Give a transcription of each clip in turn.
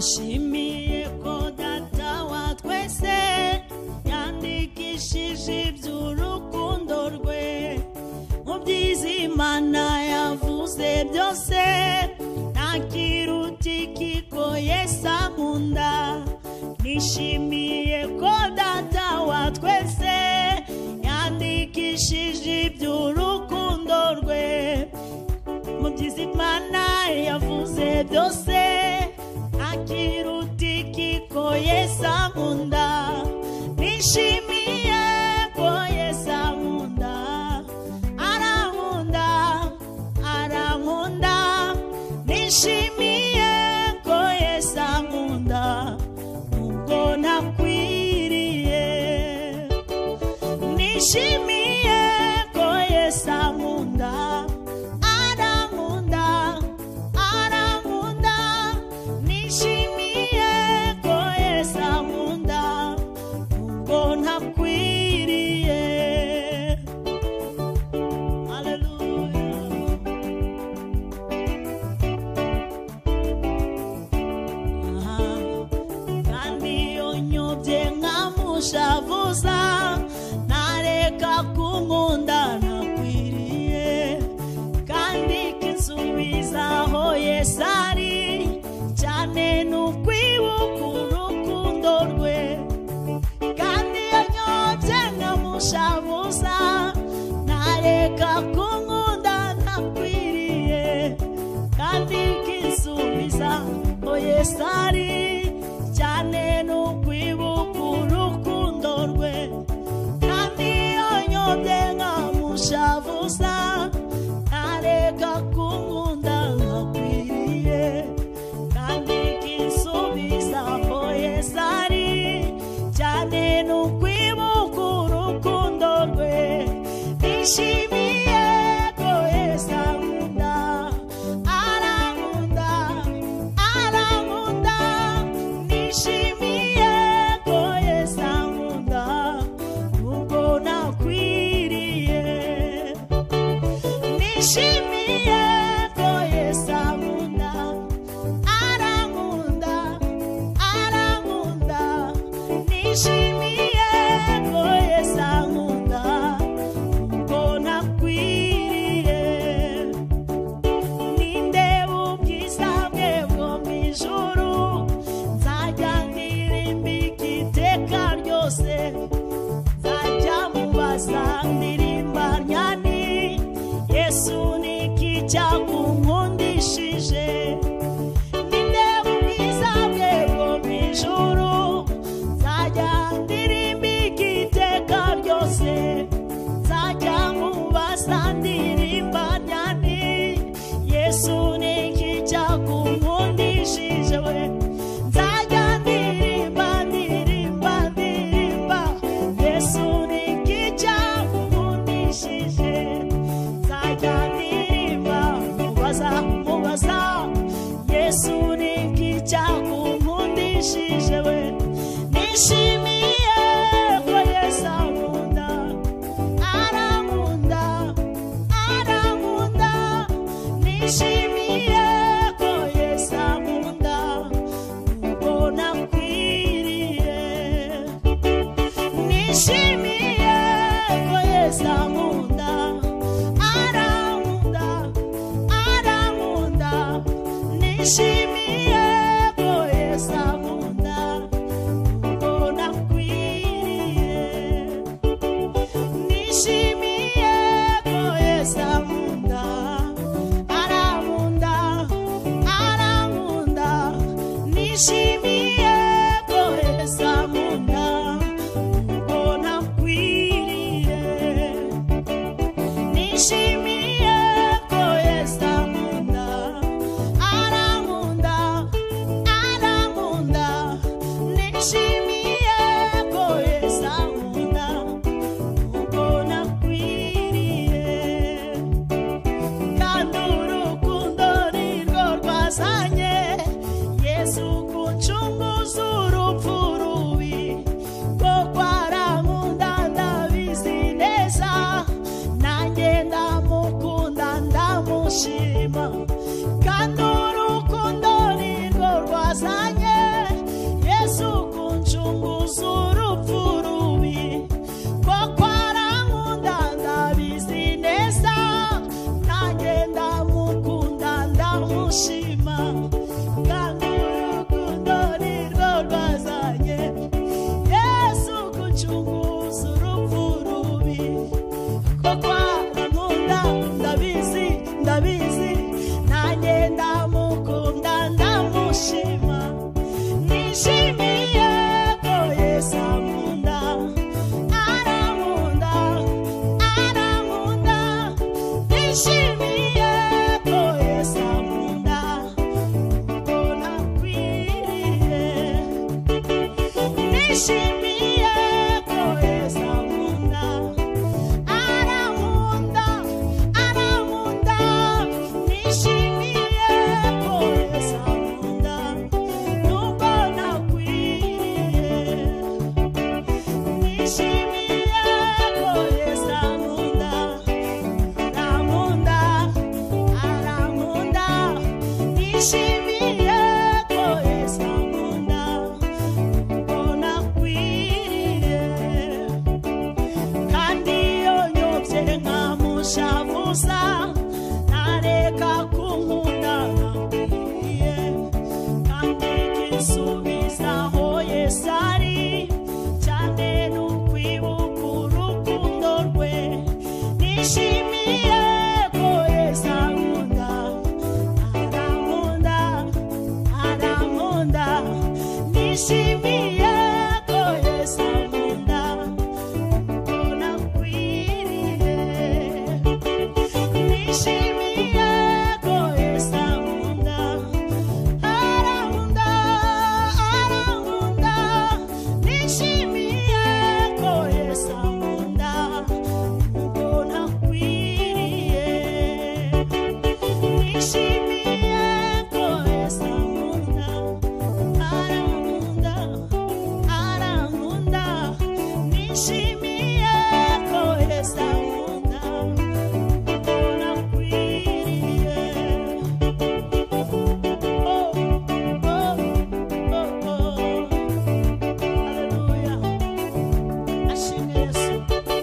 nishimiye ko data wa twese yandikishije iby'urukundo rwe mu byiza Imana yavuze byose ntakiruta ikiko Yesu ankunda nishimiye ko data wa twese yandikishije iby'urukundo rwe mu byiza Imana yavuze byose ntakiruta ikiko Yesu ankunda nishimiye ko Yesu ankunda arankunda arankunda nishimiye ko Yesu ankunda nubwo nakwiriye nishimiye ko Yesu ankunda arankunda arankunda nishimiye ko Yesu ankunda nubwo nakwiriye shavuza nareka kunkunda nakwiriye kandi kinsubiza aho Yesu ari cyane n'ukwibuka urukundo rwe kandi yanyobye nkamushavuza nareka kunkunda nakwiriye kandi kinsubiza aho Yesu ari cyane n'ukwibuka urukundo rwe kandi yanyobye nkamushavuza ntareka kunkunda nkakwiriye kandi kinsubiza aho Yesu ari cyane n'ukwibuka urukundo rwe nishimiye ko Yesu ankunda arankunda arankunda nishimiye ko Yesu ankunda nubwo nakwiriye nishimiye ko Yesu ankunda arankunda arankunda nishimiye ko Yesu ankunda nubwo nakwiriye nindeba ubwiza bwe bwo mu ijuru nzajya ndirimba iteka ryose nzajya mubaza ndirimba nyani Yesu niki cyakunkundishije nindeba ubwiza bwe bwo mu ijuru nzajya ndirimba iteka ryose nzajya mubaza ndirimba nyani Yesu niki cyakunkundishije we nzajya ndirimba ndirimba ndirimba Yesu niki cyakunkundishije nzajya ndirimba mubaza mubaza Yesu niki cyakunkundishije we nishimiye ko Yesu ankunda arankunda arankunda nishimiye ko Yesu ankunda nubwo nakwiriye nishimiye ko Yesu ankunda arankunda arankunda nishimiye ko Yesu ankunda nubwo nakwiriye nishimiye ko Yesu ankunda arankunda arankunda nishimiye ko Yesu ankunda nubwo nakwiriye nishimiye ko Yesu ankunda arankunda nishimiye ko Yesu ankunda arankunda arankunda nishimiye ko Yesu ankunda nubwo nakwiriye nishimiye ko Yesu ankunda arankunda arankunda nishimiye ko Yesu ankunda nubwo nakwiriye kandi iyo nyobye nkamushavuza ntareka kunkunda nakwiriye kandi kinsubiza aho Yesu ari cyane n'ukwibuka urukundo rwe nishimiye ko Yesu ankunda arankunda arankunda nishimiye ko Yesu ankunda nubwo nakwiriye nishimiye ko Yesu ankunda arankunda arankunda nishimiye ko Yesu ankunda nubwo nakwiriye nishimiye ko Yesu ankunda arankunda arankunda nishimiye ko Yesu ankunda nubwo nakwiriye haleluya ashimwe Yesu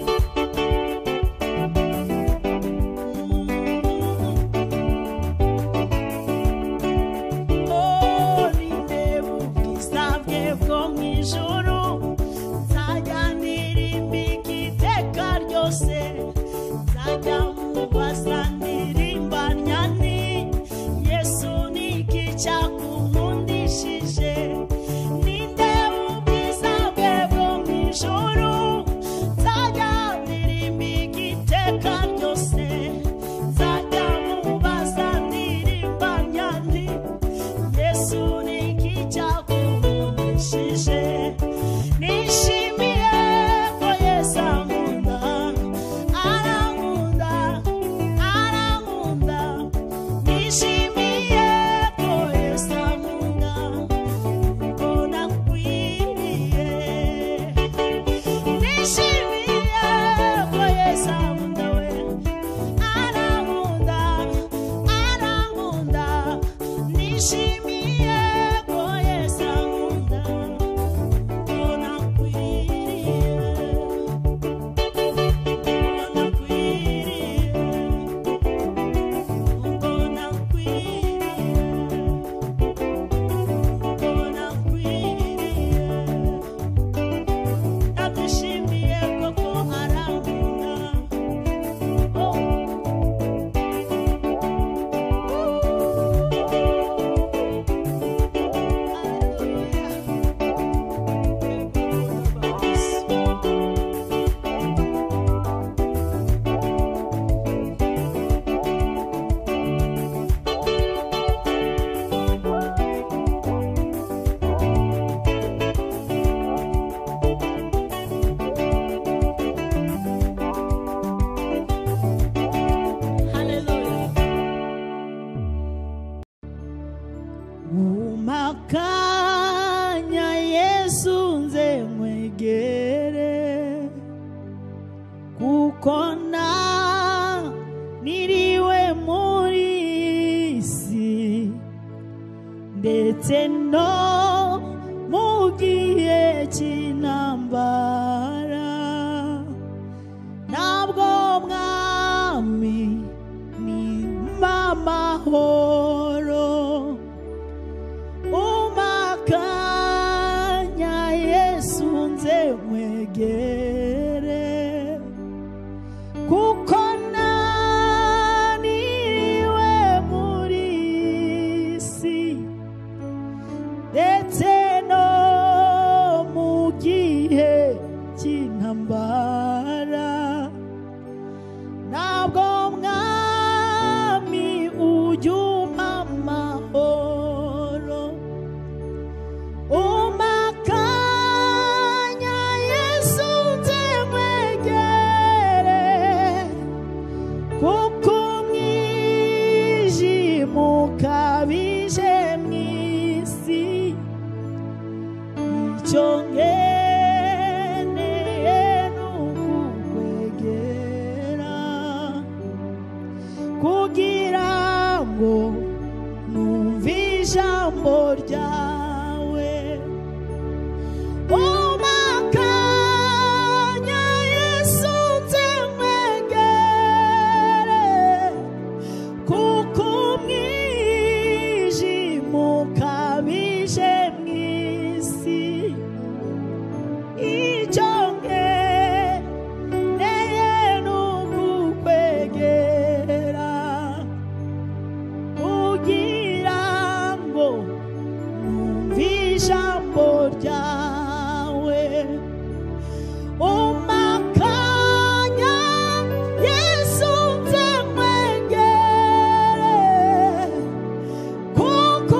nindeba ubwiza bwe bwo mu ijuru nzajya ndirimbika iteka ryose nzajya mubaza ndirimbanya nti Yesu ni iki cyakunkundishije nindeba ubwiza bwe bwo mu ijuru nzajya ndirimbika iteka ryose nzajya mubaza ndirimbanya nti Yesu ni iki cyakunkundishije nishimiye ko Yesu ankunda arankunda arankunda nishimiye ko Yesu ankunda nubwo nakwiriye nishimiye ko Yesu ankunda we arankunda arankunda nishimiye ko Yesu ankunda nubwo nakwiriye nubwo nakwiriye nubwo nakwiriye nubwo nakwiriye ndagushimiye koko arankunda haleluya umakanya Yesu nze mwegere kuko niriwe muri iyi si ndetse no mu gihe cy'intambara ntabwo mwami ni amahoro umakanya Yesu nze mwegere kuko niriwe muri iyi si ndetse no mu gihe ukabije mw'isi icyo nkeneye n'ukukwegera kugira ngo numve ijambo ryawe umakanya Yesu nzemwegere kuko umwijima ukabije mw'isi icyo nkeneye n'ukukwegera kugira ngo numve ijambo ryawe umakanya Yesu nzemwegere kuko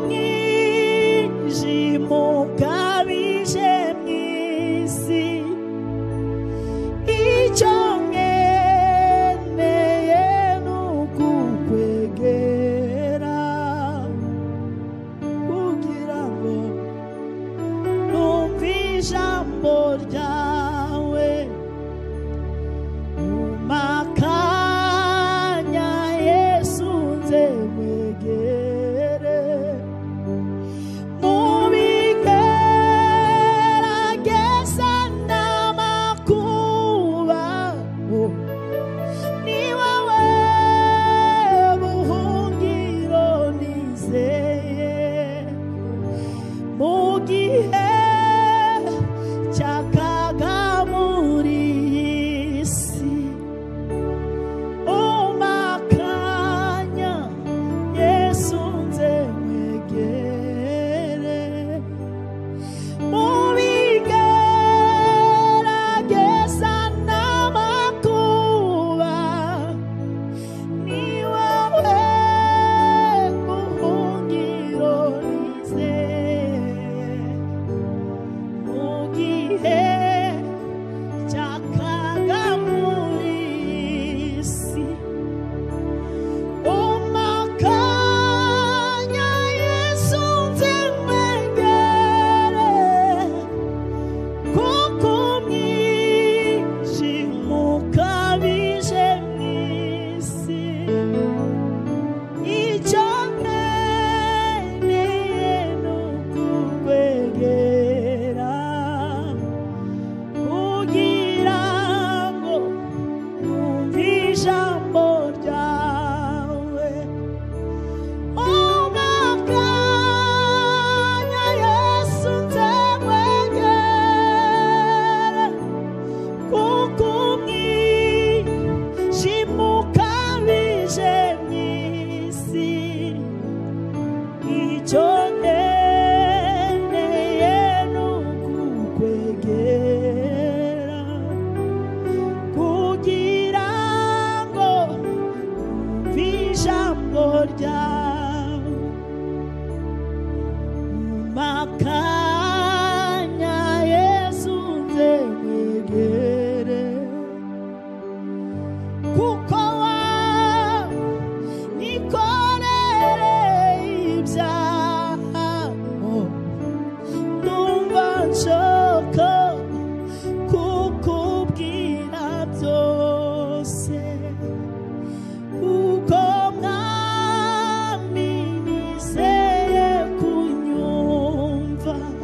umwijima ukabije mw'isi icyo nkeneye n'ukukwegera kugira ngo numve ijambo ryawe umakanya Yesu nzemwegere mu bigerageza n'amakuba ni wowe buhungiro nizeye mu gihe cy'akaga muri iyi si umakanya Yesu nzemwegere mu bigerageza n'amakuba ni wowe buhungiro nizeye mu gihe cy'akaga muri iyi si umakanya Yesu nzemwegere kuko umwijima ukabije mw'isi icyo nkeneye n'ukukwegera kugira ngo numve ijambo ryawe umakanya Yesu nzemwegere kuko umwijima ukabije mw'isi icyo nkeneye n'ukukwegera kugira ngo numve ijambo ryawe umakanya Yesu nzemwegere kuko wanyikorereye ibyaha ndumva nshaka kukubwira byose kuko mwami nizeye kunyumva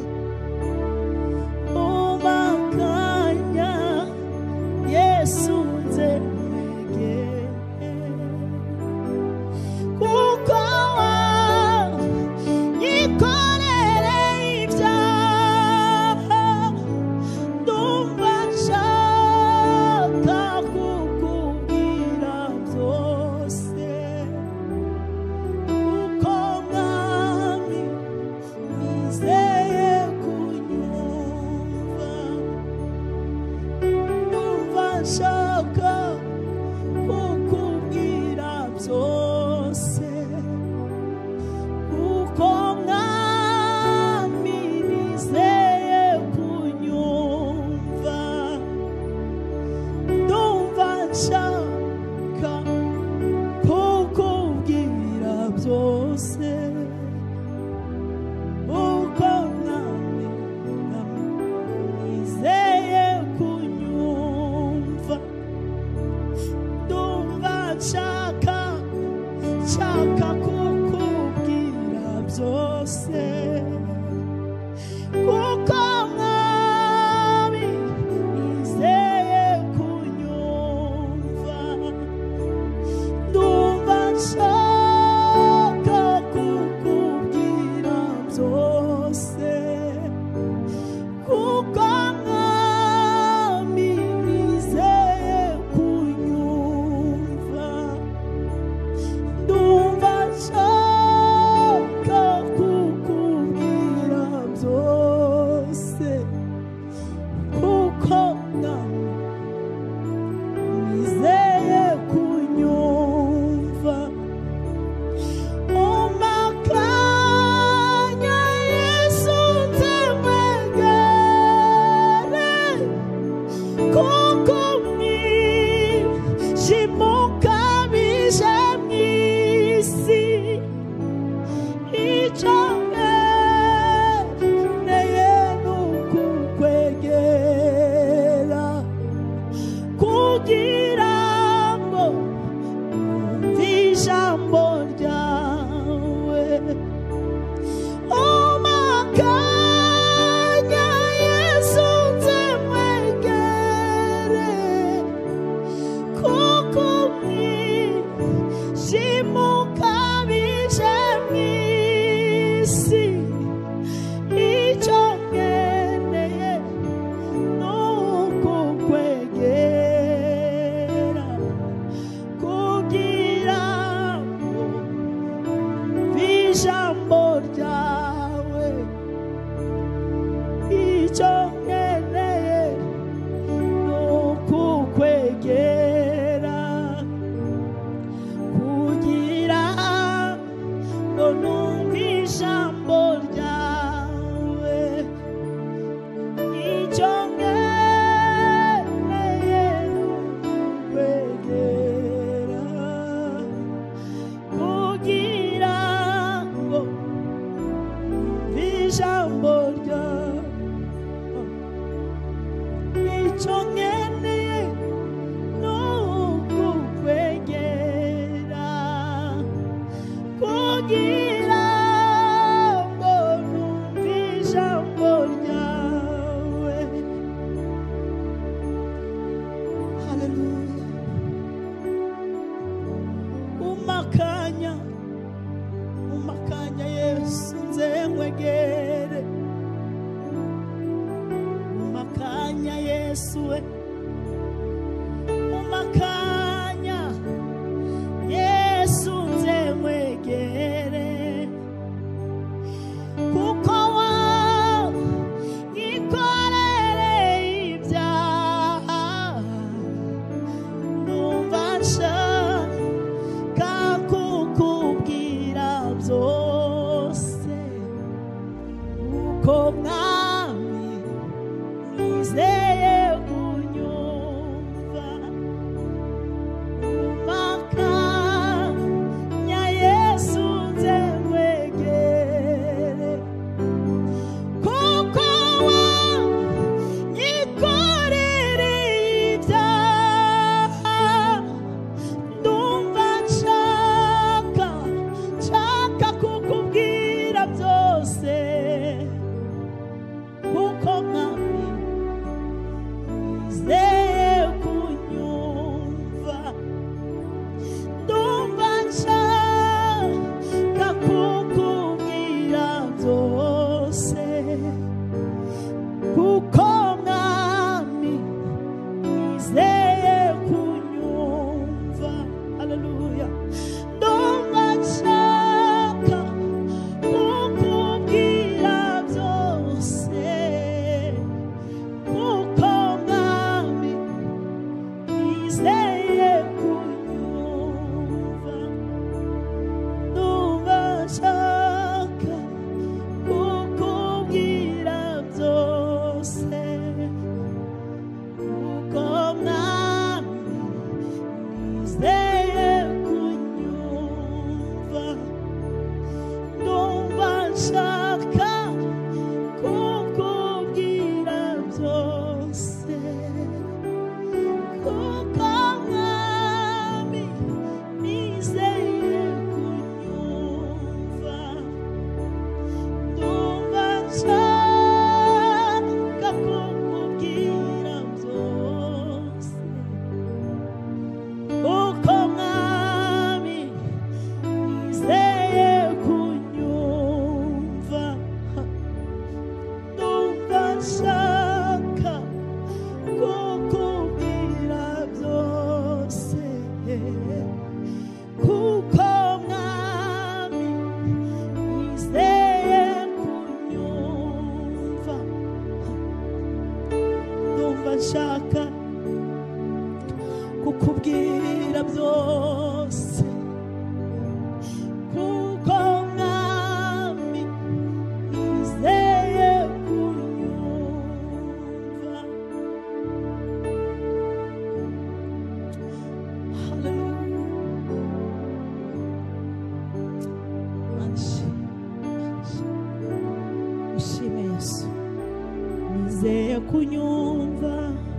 wizeye kunyumva.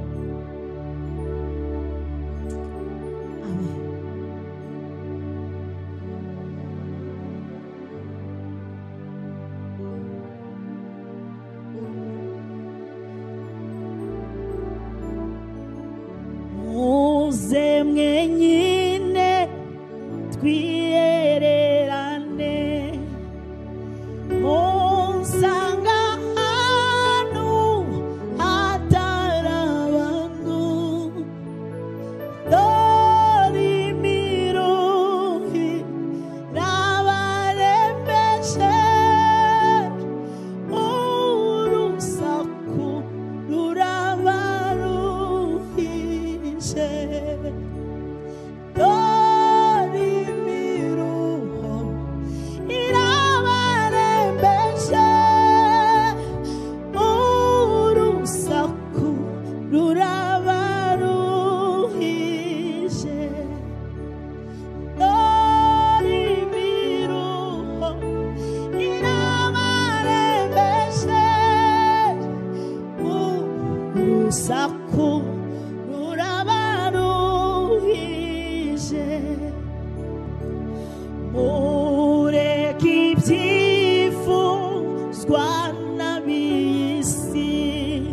Amen. Muze mwenyine twiyererane, munsanga ahantu hatari abantu, dore imiruhi n'abarembeje, urusaku rurabaruhije. Dore imiruho irabarembeje, urusaku rurabaruhije. Dore imiruho irabarembeje, urusaku rurabaruhije. Mureke ibyifuzwa n'ab'isi,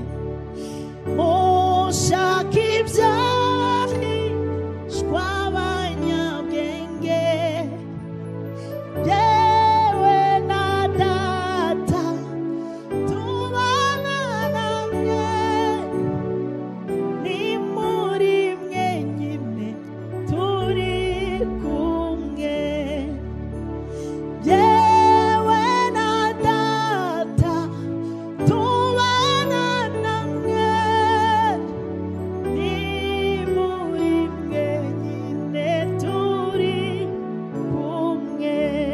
mushake ibyahishwa abanyabwenge, yewe na Data tubana namwe, ni muri mwenyine turi kumwe. Yewe na Data tubana namwe, ni muri mwenyine turi kumwe.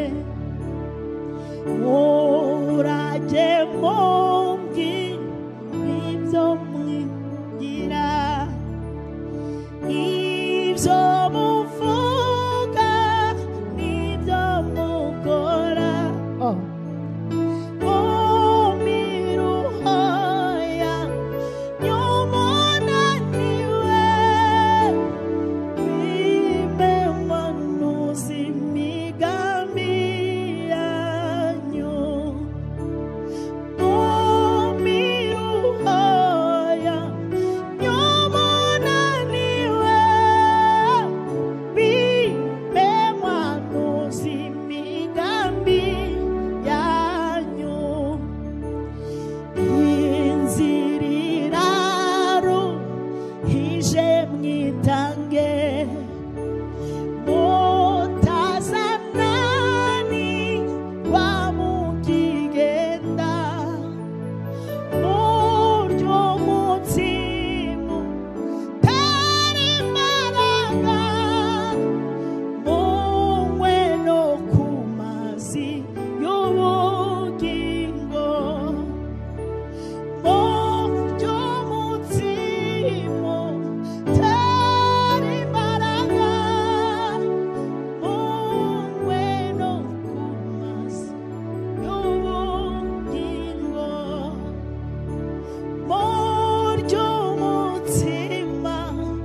Murajye mumbwira ibyo mwigira, ibyo muvuga n'ibyo mukora, mumiruho yanyu munaniwe, bimenyuza imigambi yanyu. Mumiruho yanyu munaniwe, bimenyuza imigambi yanyu. Inzira iraruhije mwitange, mutazananirwa mukigenda, muryo mutsima utari imbaraga, munywe no ku mazi y'ubugingo. Muryo mutsima utari imbaraga, munywe no ku mazi y'ubugingo. Muryo mutsima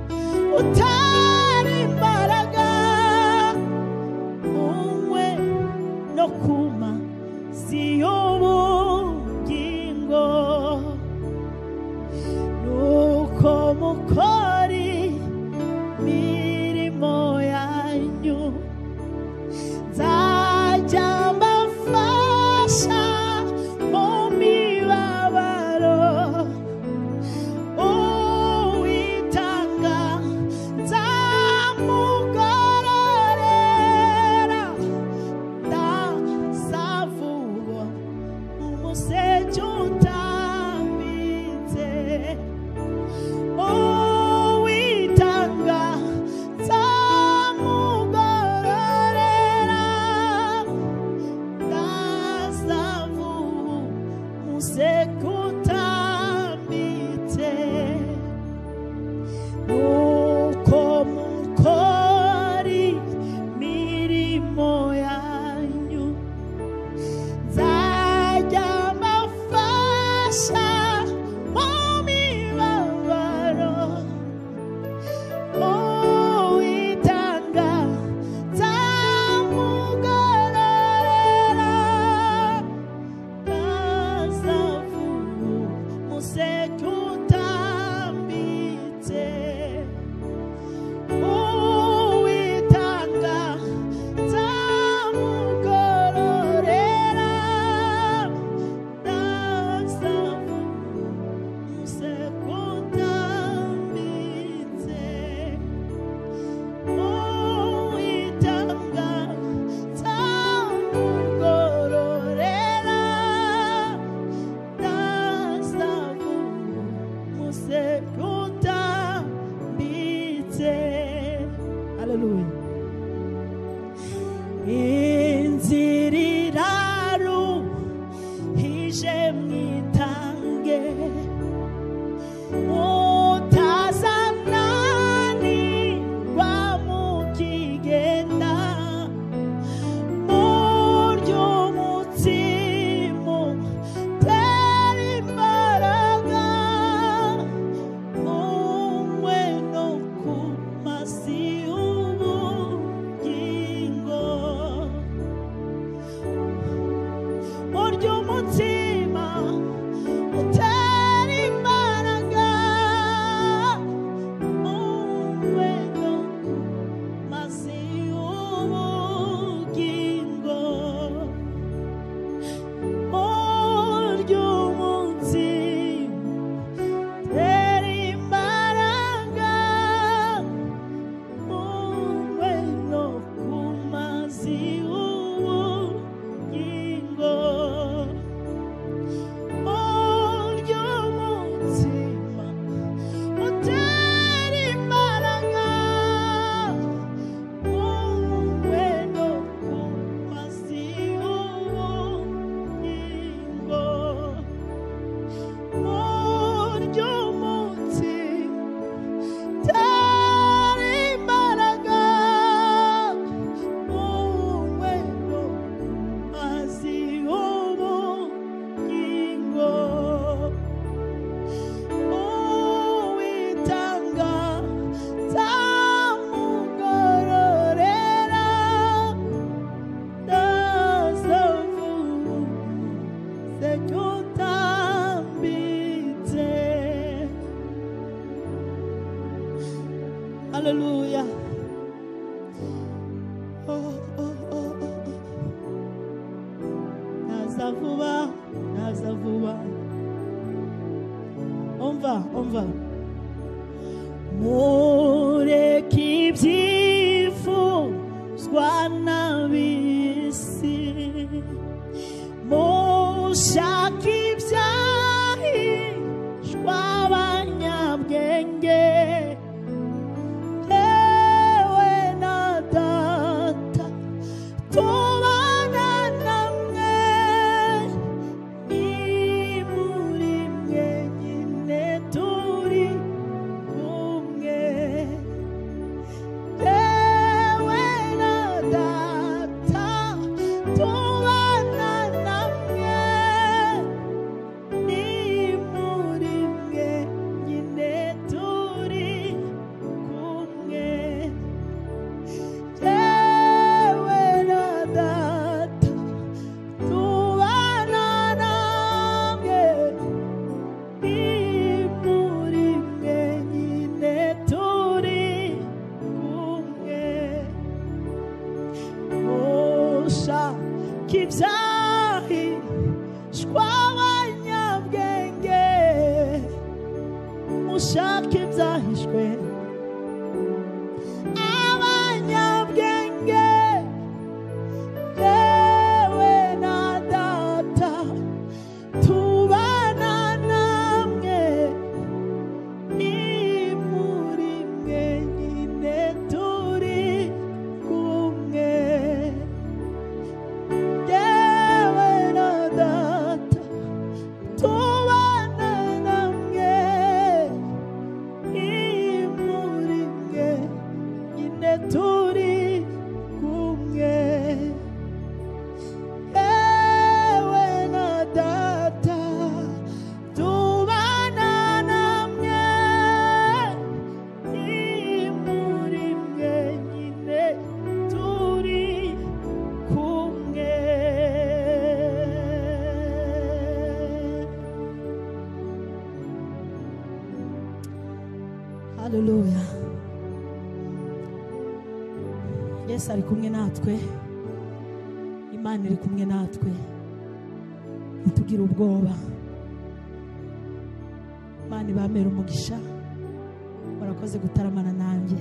utari imbaraga, munywe no ku mazi y'ubugingo. Nuko mukora imirimo yanyu, nzajya mbafasha mu mibabaro, uwitanga nzamugororera, ndaza vuba Hallelujah. Oh, oh, oh, oh. Nazavuba, nazavuba. On va. Mureke ibyifuzwa n'ab'isi, mushake ibyahishwa abanyabwenge, yewe na data tubana namwe, ni muri mwe nyine turi kumwe, yewe na data tubana namwe, ni muri mwe nyine turi kumwe, yewe na data tubana namwe, ni muri mwe nyine turi kumwe, mushake ibyahishwa abanyabwenge, mushake ibyahishwe abanyabwenge, yewe na data tubana namwe, ni muri mwe nyine turi kumwe, yewe na data tubana namwe, ni muri mwe nyine turi kumwe, yewe na data tubana namwe, ni muri mwe nyine turi kumwe. Hallelujah. Yesu ari kumwe natwe, Imana iri kumwe natwe, ntitugire ubwoba. Imana ibamere umugisha, murakoze gutaramana nanjye.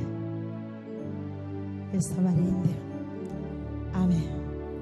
Yesu abarinde. Amen.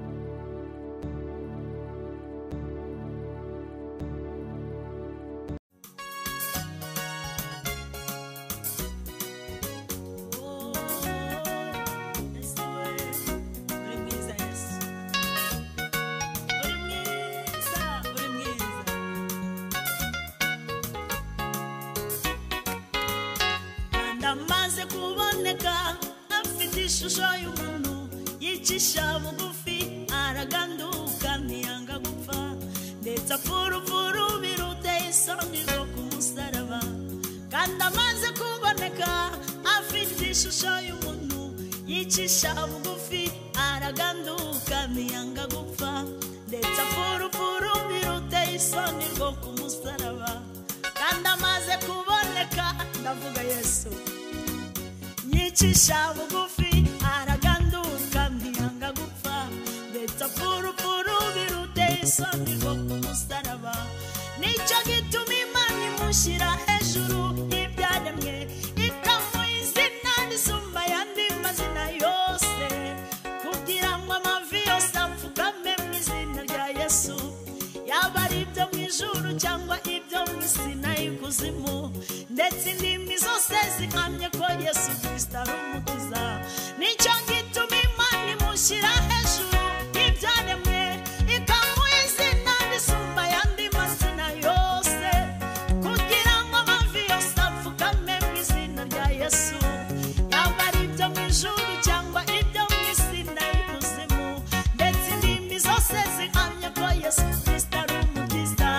Ndamaze kuboneka afite ishusho y'umuntu, yicisha bugufi araganduka ntiyanga gupfa, ndetse apfurupfuru biruteye isoni rwo ku musaraba. Kandi amaze kuboneka afite ishusho y'umuntu, yicisha bugufi araganduka ntiyanga gupfa, ndetse apfurupfuru biruteye isoni rwo ku musaraba. Kandi amaze kuboneka, ndavuga Yesu, yicisha bugufi araganduka ntiyanga gupfa, ndetse apfurupfuru biruteye isoni rwo ku musaraba. Nicyo gituma Imana imushyira hejuru y'ibyaremwe, ikamuha izina risumba ayandi mazina yose, kugira ngo amavi yose apfukame mu izina rya Yesu, yaba ari ibyo mu ijuru cyangwa ibyo mu isi n'ikuzimu, ndetse indimi zose zihamye ko Yesu Kristo ari umukiza. Nicyo gituma Imana imushyira hejuru y'ibyaremwe, ikamuha izina risumba ayandi mazina yose, kugira ngo amavi yose apfukame mu izina rya Yesu, yaba ari ibyo mu ijuru cyangwa ibyo mu isi n'ikuzimu, ndetse indimi zose zihamye ko Yesu Kristo ari umukiza.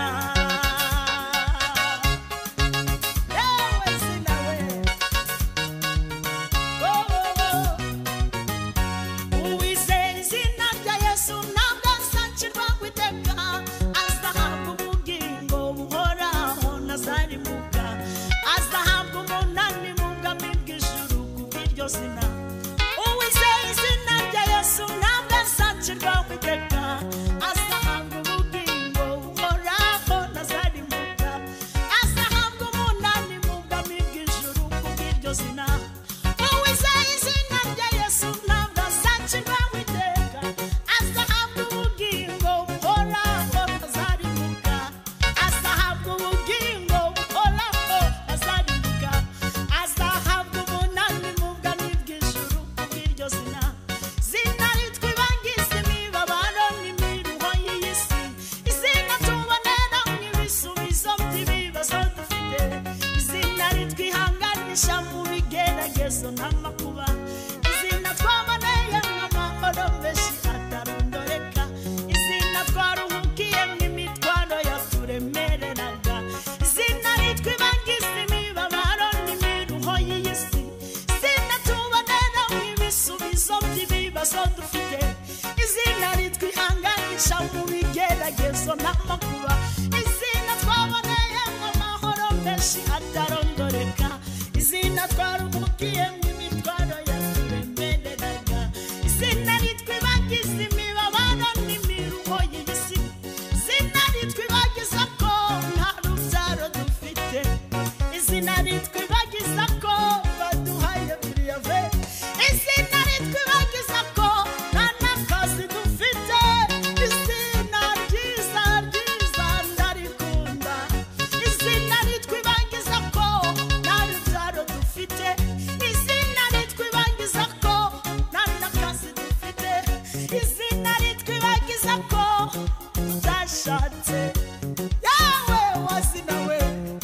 ibigeragezo n'amakuba, izina twaboneyemo amahoro menshi atarondoreka, izina twarumukiyemo imitwaro yaturemereraga, izina ritwibagiza imibabaro n'imiruho y'isi, izina ritwibagiza ko nta rubyaro dufite, izina ritwibagiza ko baduhaye biriyave, izina ritwibagiza ko nta n'akazi dufite, izina ryiza ryiza ndarikunda, izina ritwibagiza ko nta rubyaro dufite, izina ritwibagiza ko nta n'akazi dufite, izina ritwibagiza ko tutashatse, yawe wazina we.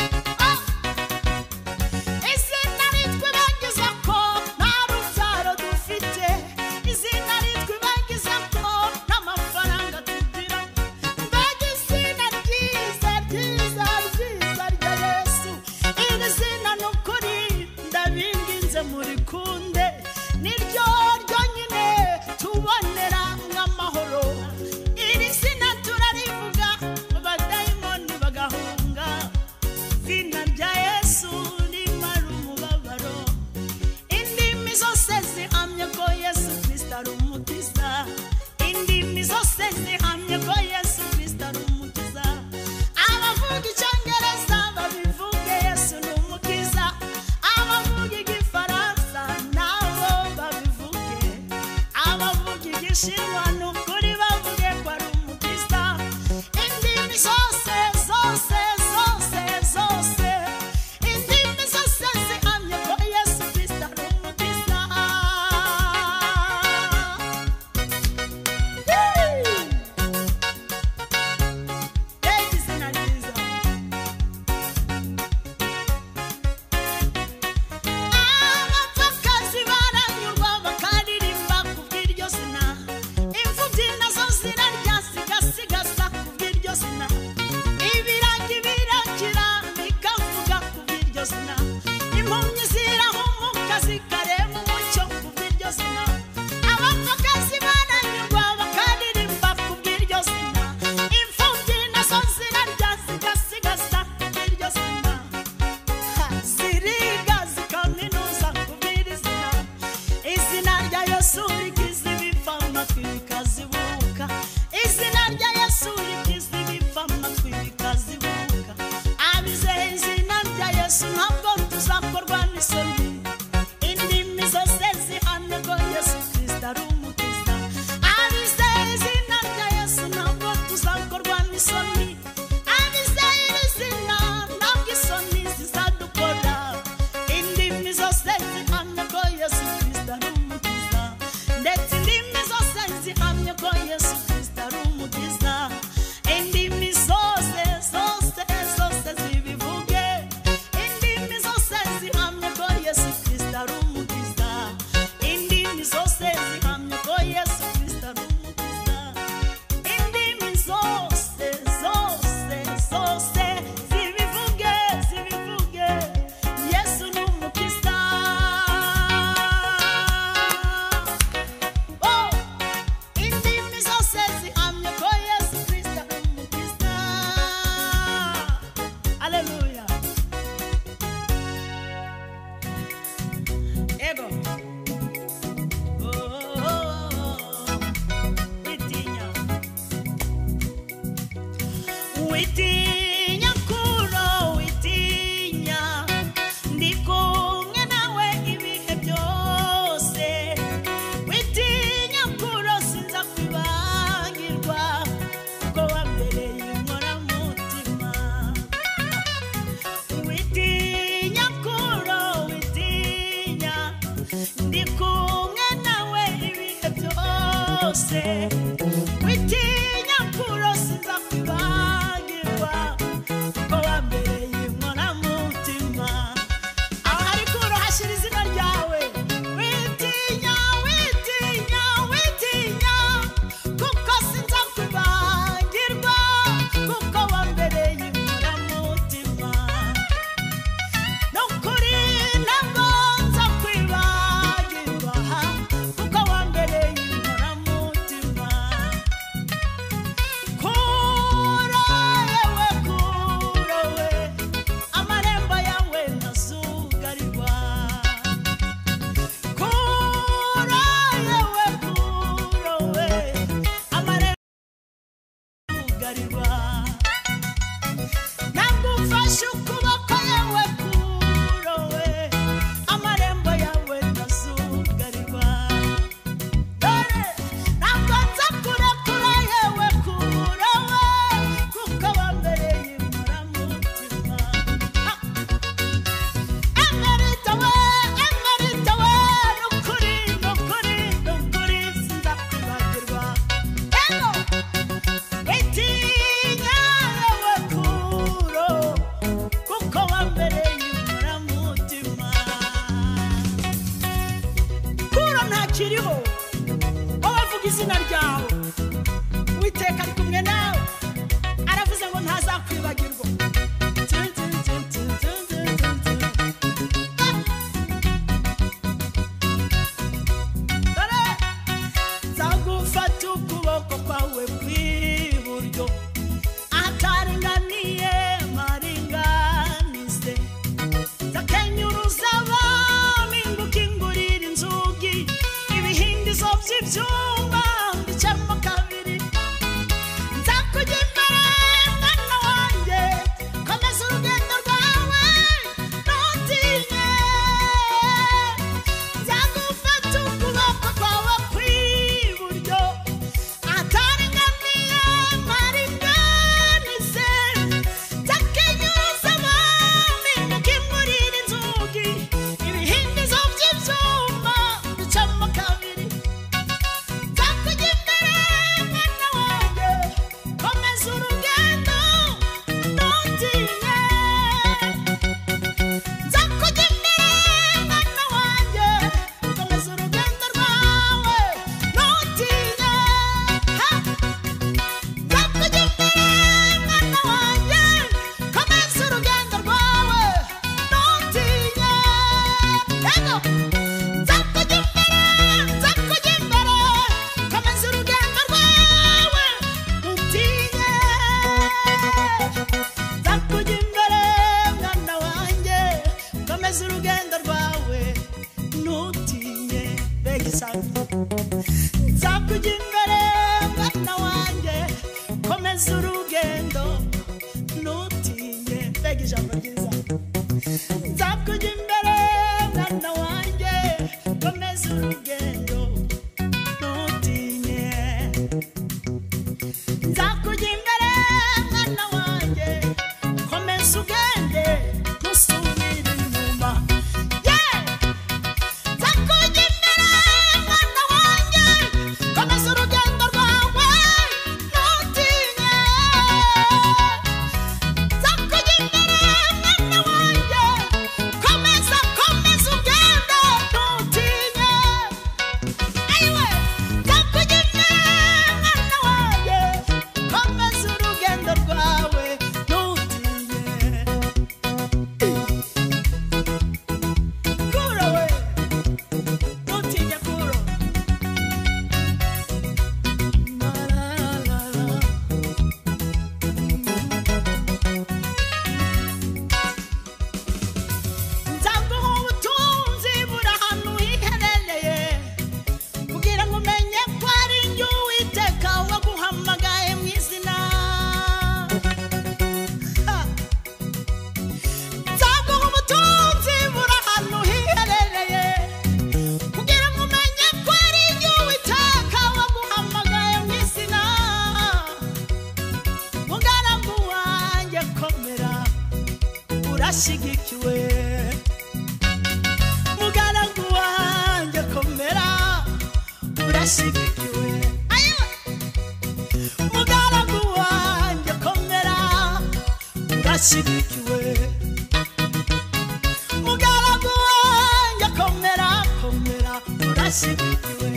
Izina ritwibagiza ko nta rubyaro dufite, izina ritwibagiza ko nta mafaranga tugira, mbega izina ryiza ryiza ryiza rya Yesu, iri zina ni ukuri ndabinginze murikunde, niryo ryonyine tubonera nk'amahoro, iri zina turarivuga abadayimoni bagahunga, izina rya Yesu rimara umubabaro, indimi zose zihamye ko Yesu Kristo ari umukiza, indimi zose zihamye ko Yesu Kristo ari umukiza, abavuga icyongereza babivuge Yesu ni umukiza, abavuga igifaransa nabo babivuge, abavuga igishinwa ni ukuri bavuge ko ari umukiza, indimi zose zose zose zose, indimi zose zihamye ko Yesu Kristo ari umukiza. Izina ryiza, abapfakazi baranyurwa bakaririmba ku bw'iryo zina, imfubyi nazo zirarya zigasigasa ku bw'iryo zina, ibiragi birakira bikavuga ku bw'iryo zina, impumyi zirahumuka zikareba umucyo ku bw'iryo zina, abapfakazi baranyurwa bakaririmba ku bw'iryo zina, imfubyi nazo zirarya zigasigasa ku bw'iryo zina, ziriga zikaminuza ku bw'iri zina, izina rya Yesu rikiza ibipfa amatwi bikazibuka, izina rya Yesu rikiza ibipfa amatwi bikazibuka, abizeye izina rya Yesu ntabwo tuzakorwa n'isoni, indimi zose zihamye ko Yesu Kristo ari umukiza, abizeye izina rya Yesu ntabwo tuzakorwa n'isoni, abizeye iri zina ntabwo isoni zizadukora, indimi zose zihamye ko Yesu Kristo ari umukiza, ndetse indimi zose zihamye ko Yesu Kristo ari umukiza, indimi zose zose zose zibivuge, indimi zose zihamye ko Yesu Kristo ari umukiza, indimi zose zihamye ko Yesu Kristo ari umukiza, indimi zose zose zose zibivuge zibivuge, Yesu ni umukiza. Oh, indimi zose zihamye ko Yesu Kristo ari umukiza. Haleluya. Ego. Witinya. Witinya kuro witinya, ndi kumwe nawe ibihe byose, witinya kuro sinza kwibagirwa, kuko wambereye inkoramutima, witinya kuro witinya, ndi kumwe nawe ibihe byose, witinya kuro sinza kwibagirwa, kuko wambereye inkoramutima, aho hari kuro hashira izina ryawe, witinya witinya witinya, kuko sinza kwibagirwa, kuko wambereye inkoramutima, nukuri ntabwo nza kwibagirwa, kuko wambereye inkoramutima. ntazugarirwa nagufashe ukuboko yewe kuro we amarembo yawe ntazugarirwa dore ntabwo nza kurekura yewe kuro we kuko wambereye inkoramutima emerita we nukuri sinzakwibagirwa ego itinya yewe kuro kuko wambereye inkoramutima kuro ntakiriho wowe vuga izina ryawe Uwiteka ari kumwe nawe aravuze ngo ntazakwibagirwa nzagufata ukuboko kwawe kw'iburyo ataringaniye maringanize nzakenyuruza abami ngukingurira inzugi ibihindizo by'ibyumba mbicemo kabiri nzakujya imbere mwana wanjye komeza urugendo rwawe ntutinye nzagufata ukuboko kwawe kw'iburyo ataringaniye maringanize nzakenyuruza abami ngukingurira inzugi ibihindizo by'ibyuma mbicemo kabiri nzakujya imbere mwana wanjye komeza urugendo ntutinye nzakujya imbere mwana wanjye komeza urugendo rwawe ntutinye nzakujya imbere mwana wanjye komeza urugendo rwawe ntutinye ego nzakujya imbere komeza urugendo rwawe ntutinye nzakujya imbere mwana wanjye komeza urugendo rwawe ntutinye mbega isano nzakujya imbere mwana wanjye komeza urugendo ntutinye mbega ijambo ryiza nzakujya imbere mwana wanjye komeza urugendo ntutinye nzakujya imbere mwana wanjye komeza ugende ntusubire inyuma nzakujya imbere mwana wanjye komeza urugendo rwawe ntutinye nzakujya imbere mwana wanjye komeza ugende ntutinye ayiwe nzakujya imbere mwana wanjye komeza urugendo rwawe ntutinye kuro we ntutinye kuro nzaguha ubutunzi buri ahantu hiherereye kugira ngo umenye ko ari njye Uwiteka waguhamagaye mu izina nzaguha ubutunzi buri ahantu hiherereye kugira ngo umenye ko ari njye Uwiteka waguhamagaye mu izina mugaragu wanjye komera urashyigikiwe mugaragu wanjye komera urashyigikiwe ayiwe mugaragu wanjye komera urashyigikiwe mugaragu wanjye komera urashyigikiwe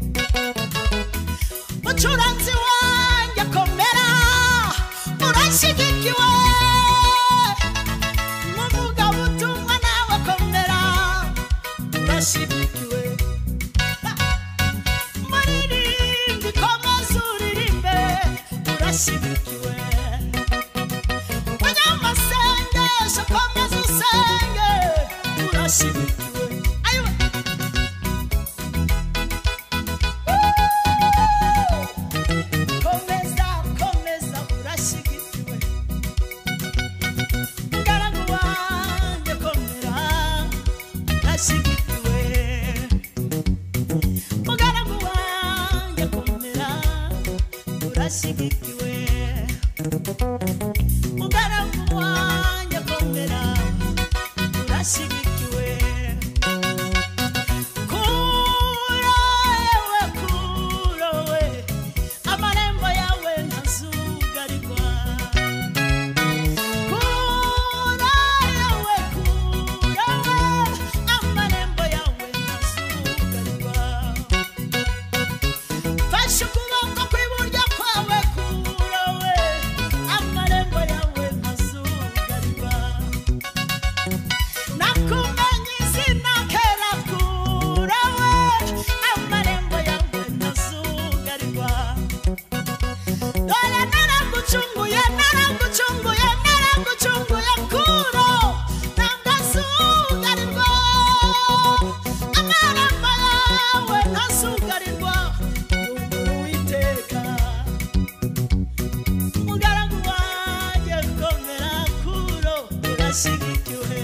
mucuranzi wanjye komera urashyigikiwe n'umugabutumwa nawe komera urashyigikiwe muririmbyi komeza uririmbe urashyigikiwe munyamasengesho komeza usenge urashyigikiwe ayiwe komeza mugaragu wanjye komera urashyigikiwe kuro yewe kuro we amarembo yawe ntazugarirwa kuro yewe kuro we amarembo yawe ntazugarirwa fasha ukuboko kw'iburyo kwawe kuro we amarembo yawe ntazugarirwa nakumenye izina kera kuro we amarembo yawe ntazugarirwa dore naragucunguye naragucunguye naragucunguye kuro ntabwo azugarirwa amarembo yawe ntazugarirwa uwiteka umugaragu wanjye komera kuro urashyigikiwe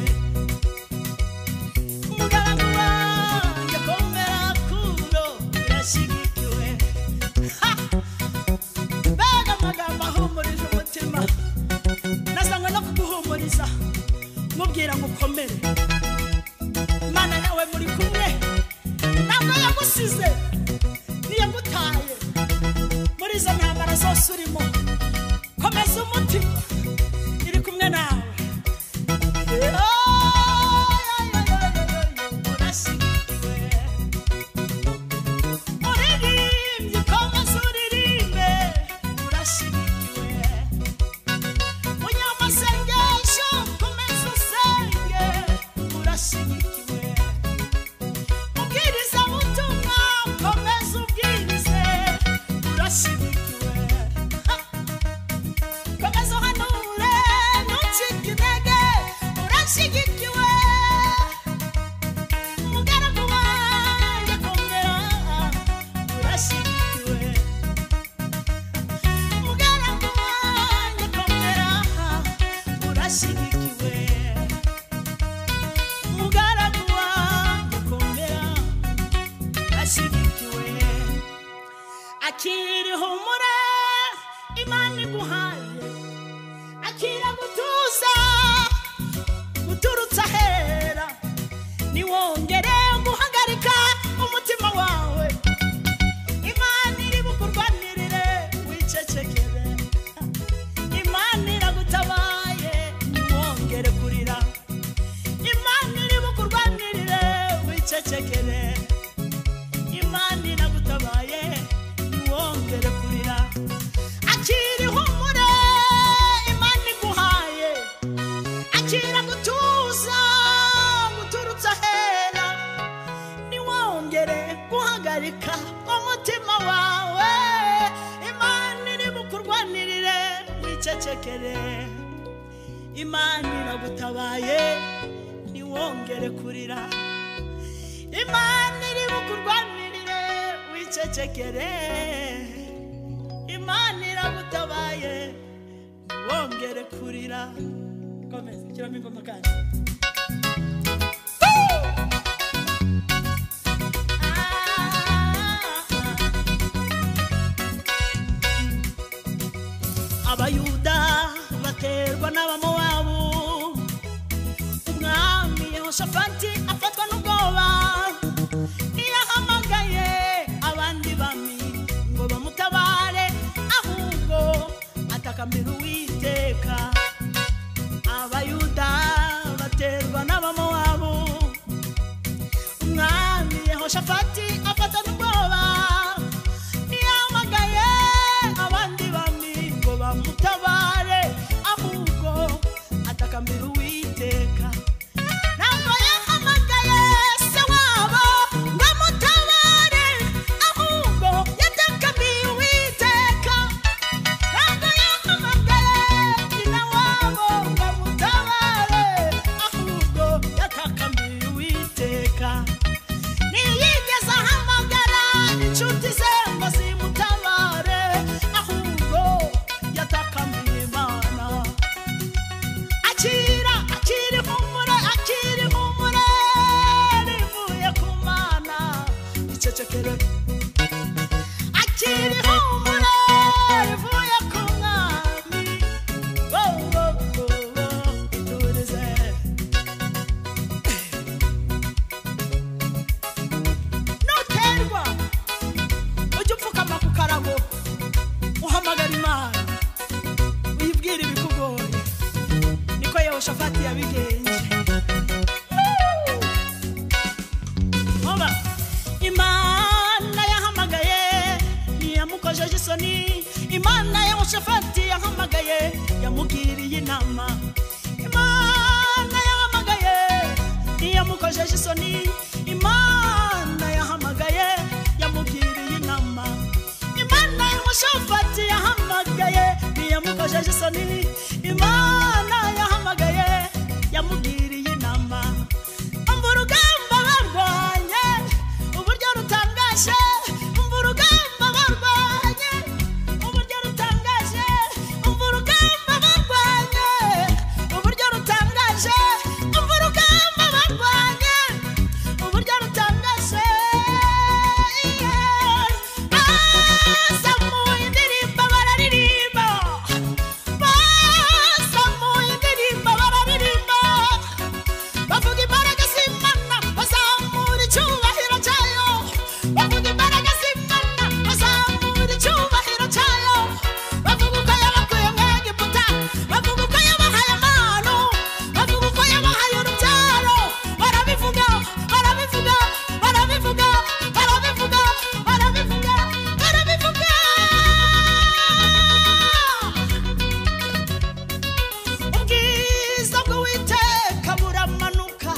umugaragu wanjye komera kuro urashyigikiwe Ha! mbega amagambo ahumurije umutima nasangwa no kuguhumuriza mubwira ngo ukomere Imana nawe muri kumwe ntabwo yagusize ntiyagutaye muri izo ntambara zose urimo komeza umutima iri kumwe nawe urashyigikiwe uririmbye komeza uririmbe urashyigikiwe munyamasengesho komeza usenge urashyigikiwe ubwiriza butumwa komeza ubwirize urashyigikiwe Ha! komeza uhanure ntucike intege urashyigikiwe umugaragu wanjye komera urashyigikiwe umugaragu wanjye komera urashyigikiwe umugaragu wanjye komera urashyigikiwe akira ihumure Imana iguhaye akira gutuza guturutse ahera niwongere guhagarika umutima wawe Imana iri bukurwanirire wicecekere Imana iragutabaye niwongere kurira Imana iri bukurwanirire wicecekere Imana iragutabaye niwongere kurira akira ihumure Imana iguhaye akira gutuza guturutse ahera niwongere guhagarika umutima wawe Imana iri bukurwanirire wicecekere Imana iragutabaye niwongere kurira Imana iri bukurwanirire wicecekere Imana iragutabaye niwongere kurira komeza kiramo ingoma kandi abayuda baterwa n'abamowabu umwami Yehoshafati afatwa n'ubwoba ntiyahamagaye abandi bami ngo bamutabare ahubwo atakambira Uwiteka abayuda baterwa n'abamowabu umwami Yehoshafati afatwa n'ubwoba ntiyahamagaye abandi bami ngo bamutabare ahubwo atakambira Uwiteka ntabwo yahamagaye se wabo ngo amutabare ahubwo yatakamiye Uwiteka ntabwo yahamagaye nyina wabo ngo amutabare ahubwo yatakamiye Uwiteka ntiyigeze ahama Yehoshafati yabigenje. Oba Imana yahamagaye niyamukojeje isoni. Imana Yehoshafati yahamagaye yamugiriye inama. Imana yahamagaye niyamukojeje isoni. Imana yahamagaye yamugiriye inama. Imana Yehoshafati yahamagaye niyamukojeje isoni. Imana yahamagaye yamugiriye inama. Umva urugamba barwanye uburyo rutangaje. Umva urugamba barwanye uburyo rutangaje. Umva urugamba barwanye uburyo rutangaje. Umva urugamba barwanye uburyo rutangaje. Basamuye indirimbo bararirimba. Basamuye indirimbo bararirimba. Bavuga imbaraga z'Imana bazamura icyubahiro cyayo. Bavuga imbaraga z'Imana bazamura icyubahiro cyayo. Bavuga uko yabakuye mu Egiputa. Bavuga uko yabahaye amano. Bavuga uko yabahaye urubyaro. Barabivuga, barabivuga, barabivuga, barabivuga, barabivuga, barabivuga. Ubwiza bw'Uwiteka buramanuka.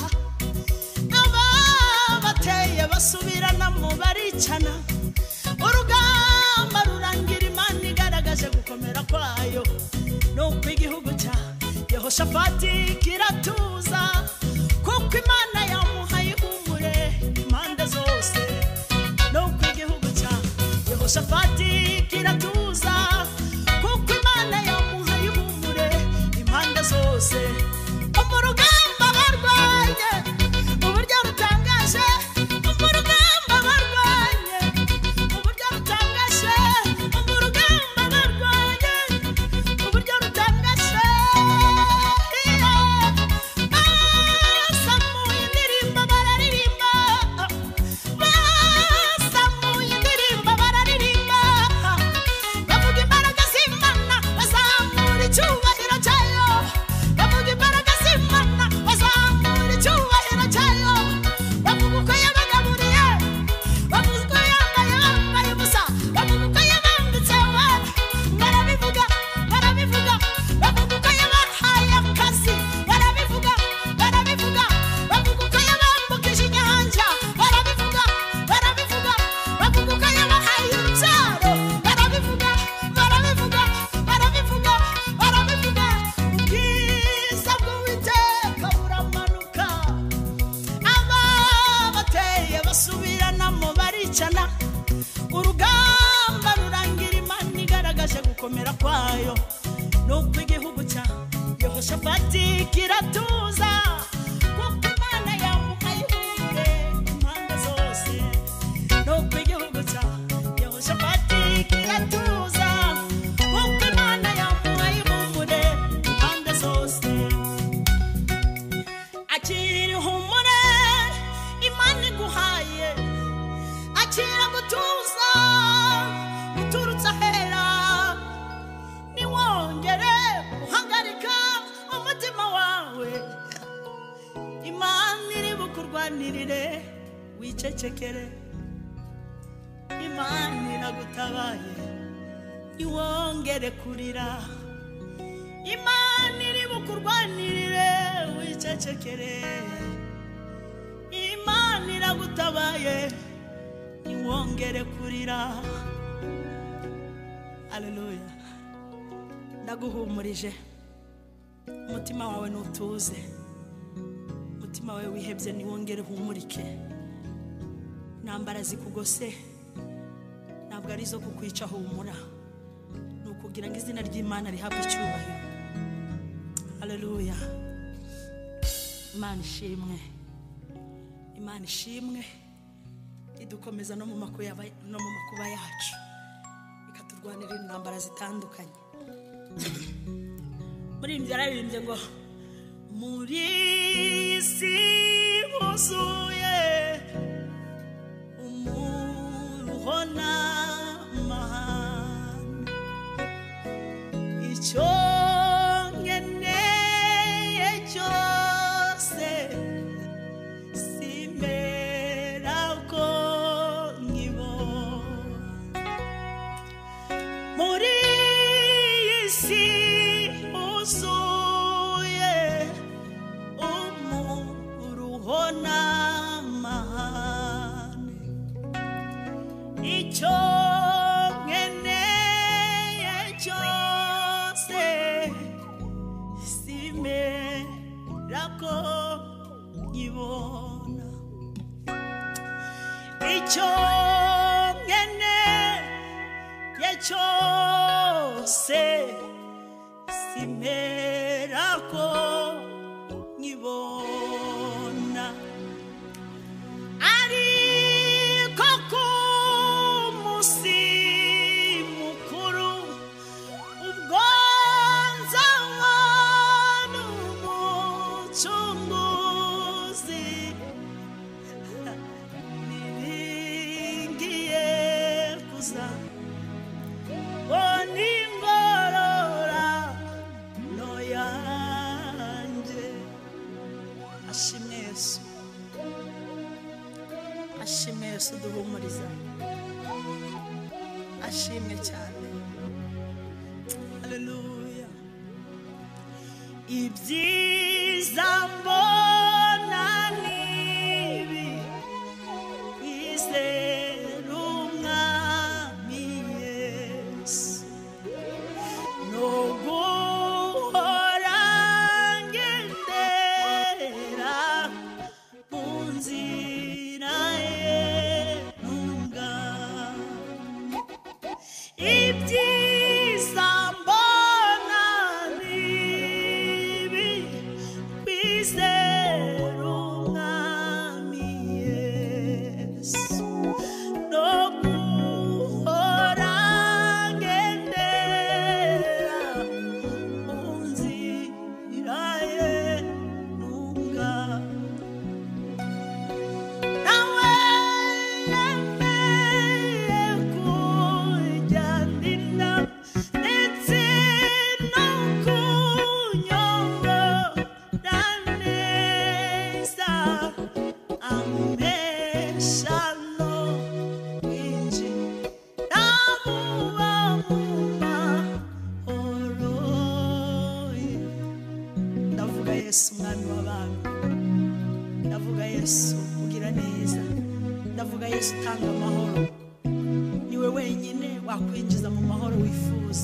Ababateye basubiranamo baricana. Urugamba rurangira Imana igaragaje gukomera kwayo. Nuko igihugu cya Yehoshafati kiratuza. Kuko Imana yamuhaye ihumure impande zose. Nuko igihugu cya Yehoshafati kiratuza. Kuko Imana yamuhaye ihumure impande zose. Mu rugamba barwanye uburyo rutangaje. Mu rugamba barwanye uburyo rutangaje. Mu rugamba barwanye uburyo rutangaje. Basamuye indirimbo bararirimba. Basamuye indirimbo bararirimba. Bavuga imbaraga z'Imana bazamura icyubahiro cyayo. Bavuga imbaraga z'Imana bazamura icyubahiro cyayo. Bavuga uko yabagaburiye. Bavuga uko yambaye ubusa. Bavuga uko yabambitse abana. Barabivuga, barabivuga. Bavuga uko yabahaye akazi. Barabivuga, barabivuga. Bavuga uko yabambukije inyanja. Barabivuga, barabivuga. Bavuga uko yabahaye urubyaro. Barabivuga, barabivuga, barabivuga, barabivuga. Ubwiza bw'Uwiteka buramanuka. Ababateye basubiranamo baricana. Urugamba rurangira Imana igaragaje gukomera kwayo. Nuko igihugu cya Yehoshafati kiratuza. Kuko Imana yamuhaye ihumure impande zose. Nuko igihugu cya Yehoshafati kiratuza. Kuko Imana yamuhaye ihumure impande zose. Akira ihumure Imana iguhaye. Akira gutuza guturutse ahera. Niwongere guhagarika umutima wawe. Imana iri bukurwanirire wicecekere. Imana iragutabaye niwongere kurira. Imana iri bukurwanirire wicecekere. Imana iragutabaye niwongere kurira. Haleluya. Ndaguhumurije. Umutima wawe nutuze. Umutima wawe wihebye niwongere humurike. Nambara zikugose ntabwo ari zo kukwica. Humura. Nukugira ngo izina ry'Imana rihabwe icyubahiro. Haleluya. Imana ishimwe. Imana ishimwe. Idukomeza no mu makuba yacu. Ikaturwanira intambara zitandukanye. Muri ibyo yararirimbye ngo muri isi huzuye umuruho n'amahane. Icyo nkeneye icyongene cyose simera ko nkibona ariko ku munsi mukuru ubwo nzabona umucunguzi niringiye kuza oningorora no yanjye ashimwe Yesu duhumuriza ashimwe cyane haleluya ibyiza mbona nibi kwizera umwami Yesu no guhora ngendera mu nzira ye ntungane ibyiza mbona nibi kwizera umwami Yesu no guhora ngendera mu nzira ye ntungane nawe yemeye kujyandina ndetse no kunyobora neza ampesha no kwinjira muba mu mahoro ye ndavuga Yesu umwami w'abami ndavuga Yesu ugira neza ndavuga Yesu utanga amahoro niwe wenyine wakwinjiza mu mahoro wifuza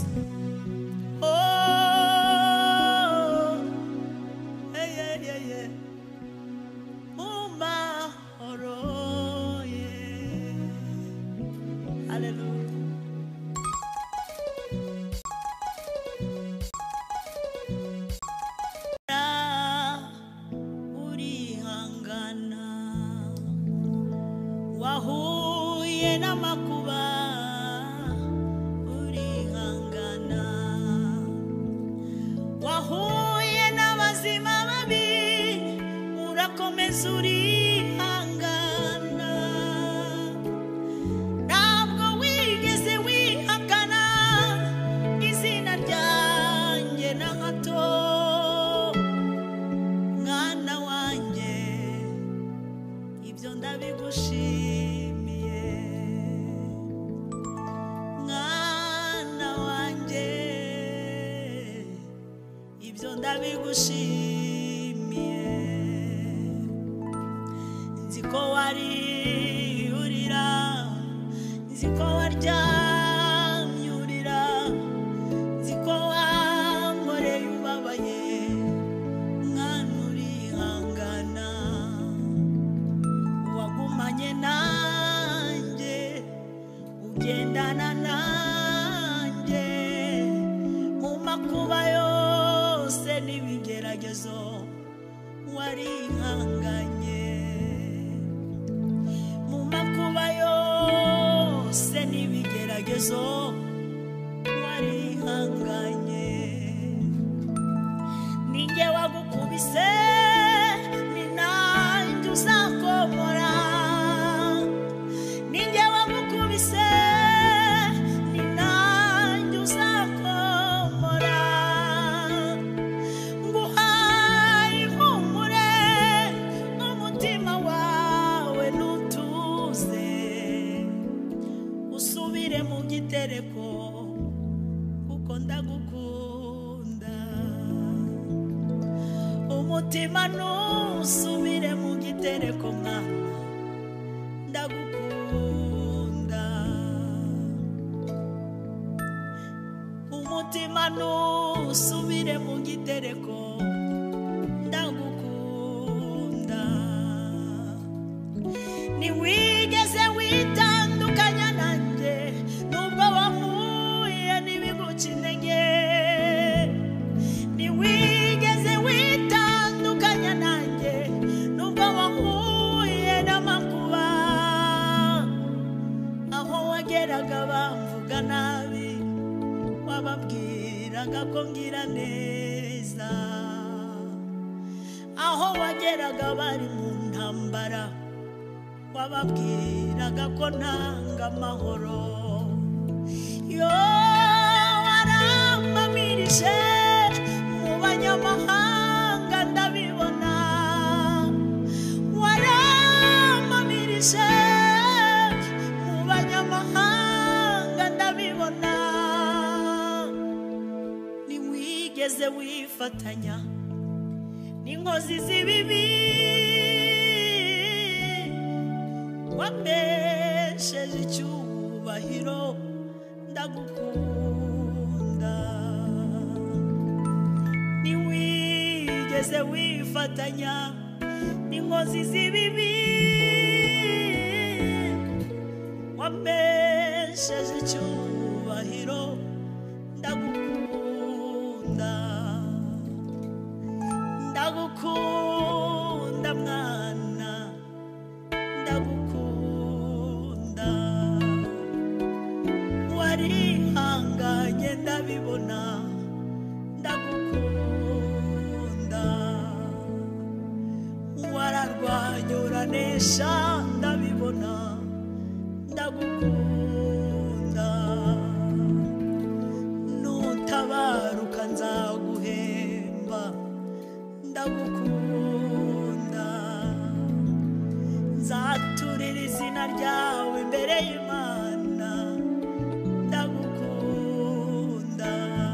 mu mahoro ye haleluya urihangana wahuye n'amakuba urihangana wahuye n'abazima babi urakomeza urihangana ntabwo wigeze wihakana izina ryanjye na hato mwana wanjye ibyo ndabigushimiye mwana wanjye ibyo ndabigushimiye nzi ko wari urira nzi ko waryamye urira nzi ko wankoreye ubabaye mwana urihangana wagumanye nanjye ugendana nanjye mu makuba yose n'ibigeragezo warihanganye mu makuba yose n'ibigeragezo warihanganye ninjye wagukubise ni nanjye uzakomora ninjye wagukubise ni nanjye uzakomora nguhaye ihumure umutima wawe nutuze usubire mu gitereko kuko ndagukunda umutima nusubire mu gitereko mwana ndagukunda umutima nusubire mu gitereko ndagukunda niwigeze neza aho wageraga bari mu ntambara wababwiraga ko ntanga amahoro yo warampamirije mu banyamahanga ndabibona warampamirije mu banyamahanga ndabibona niwigeze wifatanya n'inkozi z'ibibi wambesheje icyubahiro ndagukunda niwigeze wifatanya n'inkozi z'ibibi wambesheje icyubahiro ndagukunda ndagukunda mwana ndagukunda warihanganye ndabibona ndagukunda wararwanye uranesha ndabibona ndagukunda nutabaruka nzaguhemba ndagukunda nzaturira izina ryawe imbere y'Imana ndagukunda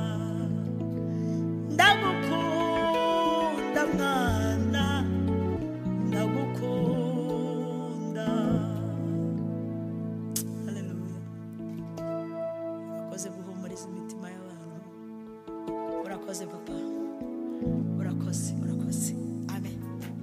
ndagukunda mwana ndagukunda haleluya urakoze guhumuriza imitima y'abantu urakoze papa urakoze urakoze amen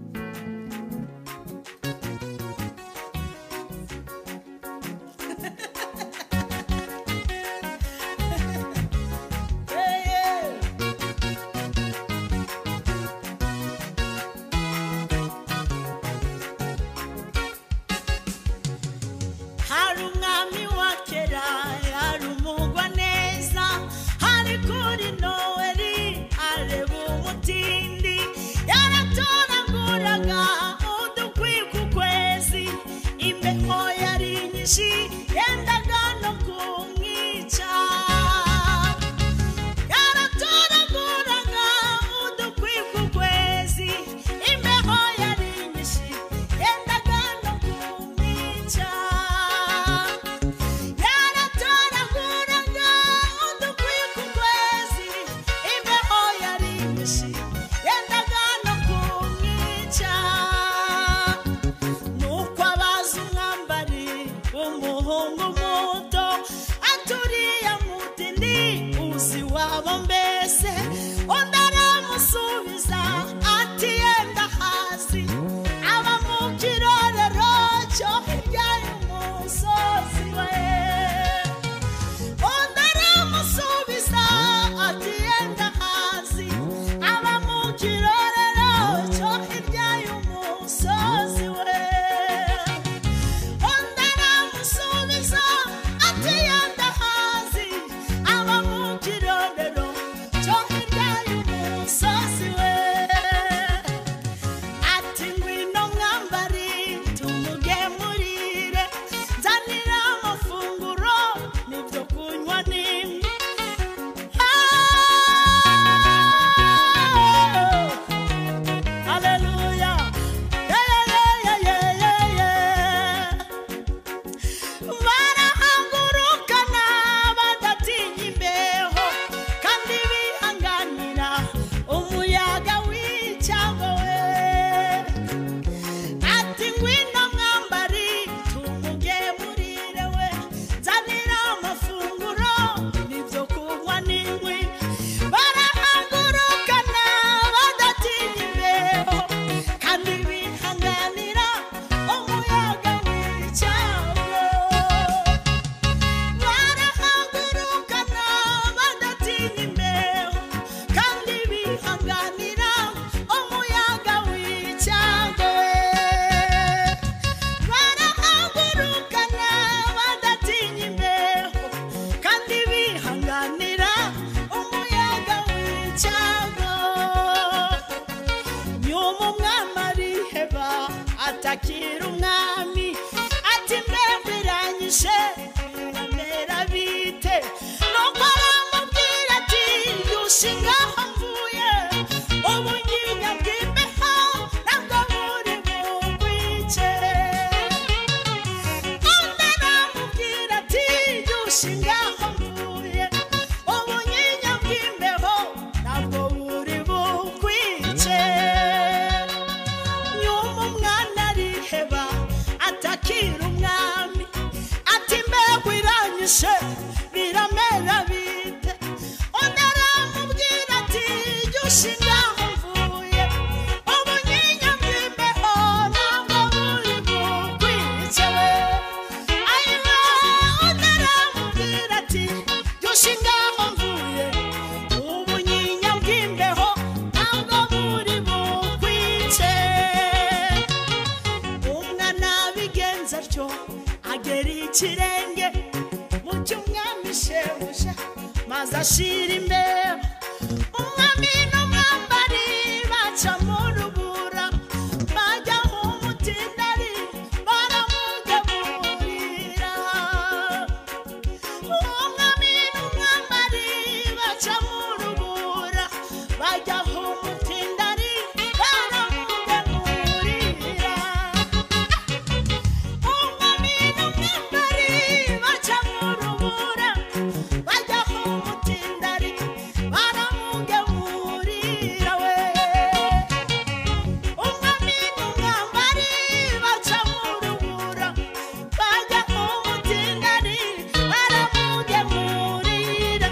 hari umwami wa kera yari umugwa neza hari kuri Noweli areba umutindi dushinga mvuye ubunyinya bw'imbeho ntabwo buri bukwice ayiwe utaramubwira ati dushinga mvuye ubunyinya bw'imbeho ntabwo buri bukwice umwana bigenza atyo agera ikirenge mu cy'umwami shebuja maze ashira imbeho umwami n'umwambari baca mu rubura bajya mu mutindari baramugemurira umwami n'umwambari baca mu rubura bajya mu mutindari baramugemurira umwami n'umwambari baca mu rubura bajya mu mutindari baramugemurira we umwami n'umwambari baca mu rubura bajya mu mutindari baramugemurira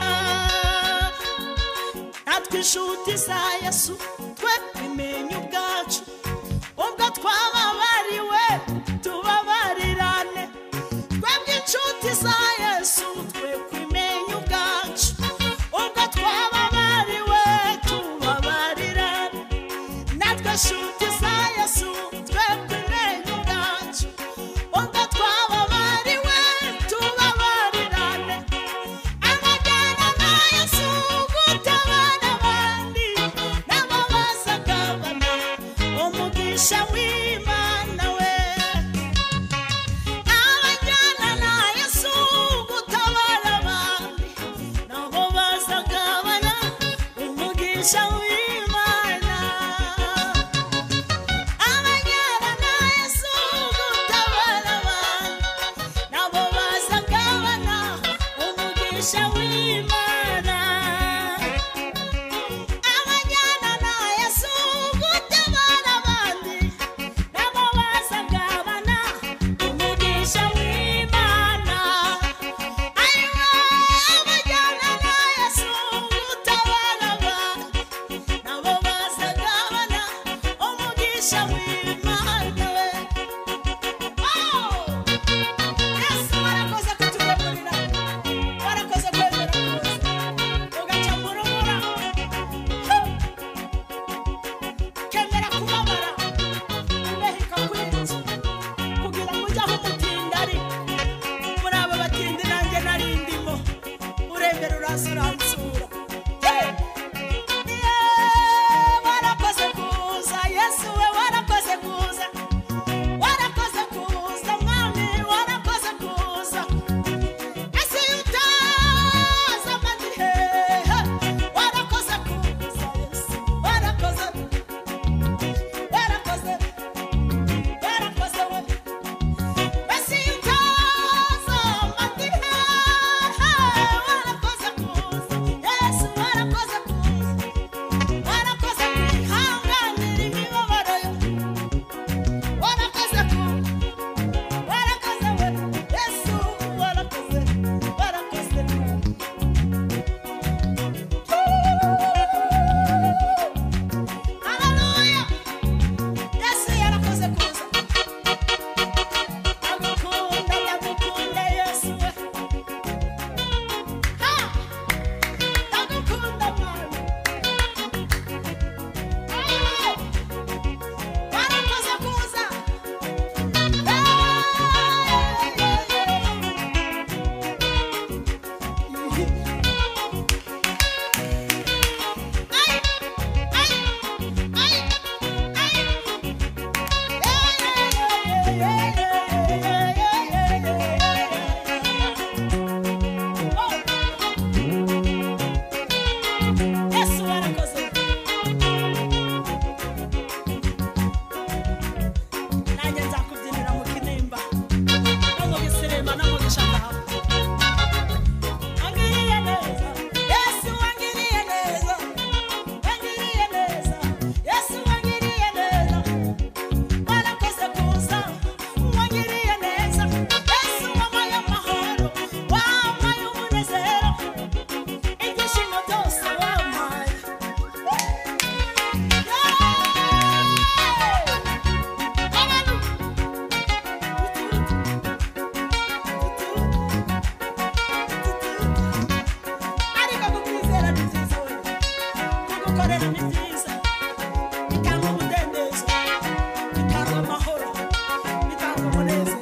natwe inshuti za Yesu twe bimenye ubwacu ubwo twababariwe tubabarirane twebwe inshuti za Yesu twe kwimenya ubwacu ubwo twababariwe tubabarirane natwe inshuti za Yesu twe kwimenya ubwacu ubwo twababariwe tubabarirane amajyana na Yesu gutabara abandi nabo bazagabana umugisha w'Imana we abajyana na Yesu gutabara abandi nabo bazagabana umugisha w'Imana abajyana na Yesu gutabara abandi nabo bazagabana umugisha w'Imana abajyana na Yesu gutabara abandi nabo bazagabana umugisha w'Imana ayiwe abajyana na Yesu gutabara abandi nabo bazagabana umugisha w'Imana we Yesu warakoze kutugemurira warakoze kwemera rwose ugaca mu rubura kemera kubabara imbeho ikakwica kugira ngo ujye aho umutindari muri abo batindi nanjye nari ndimo urembera uraza uransura warakoze kuza Yesu we warakoze byiza, bitanga umudendezo, bitanga amahoro, bitanga umunezero.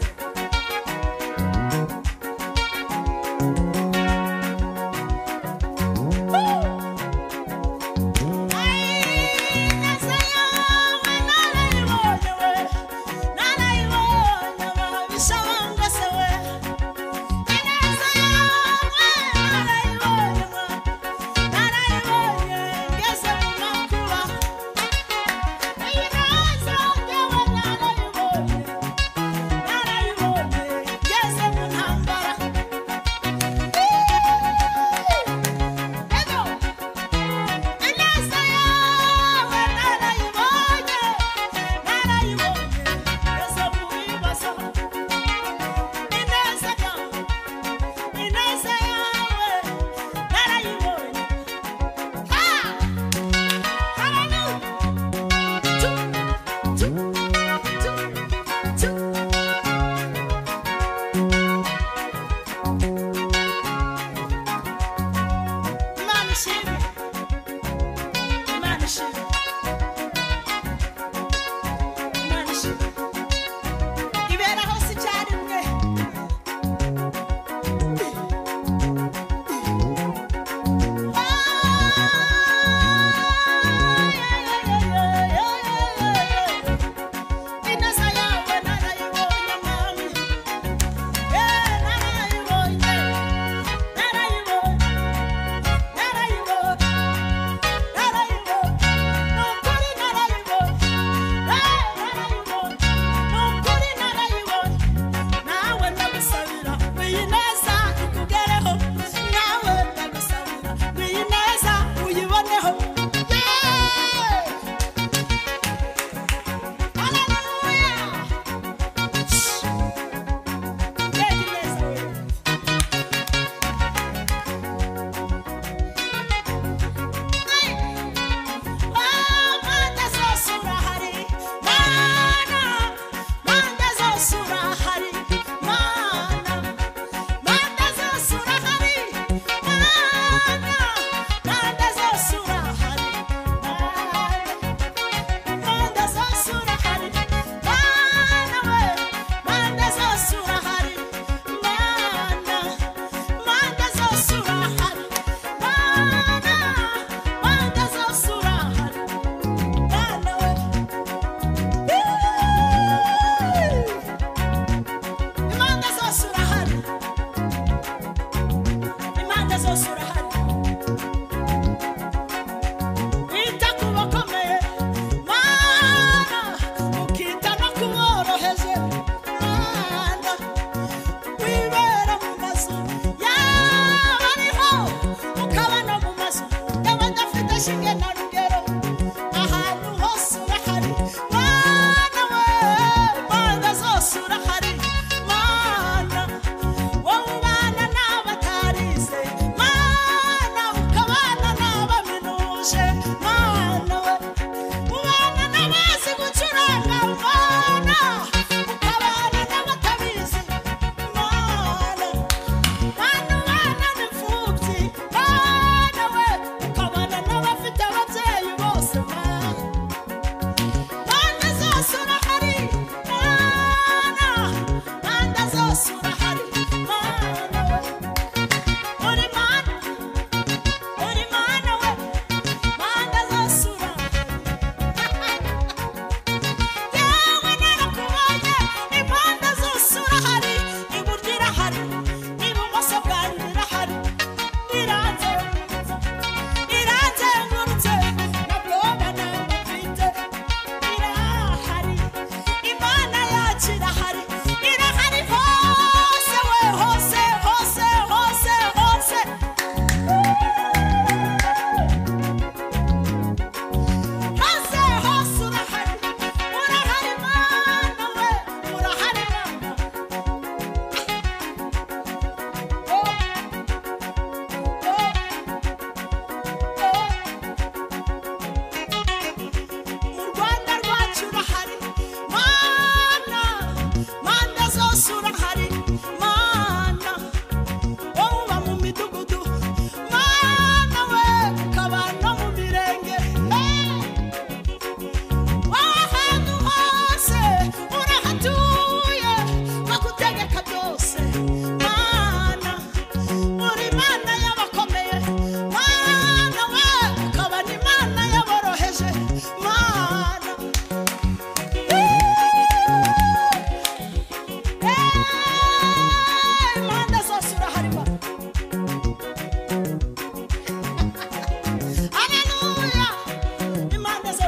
Sura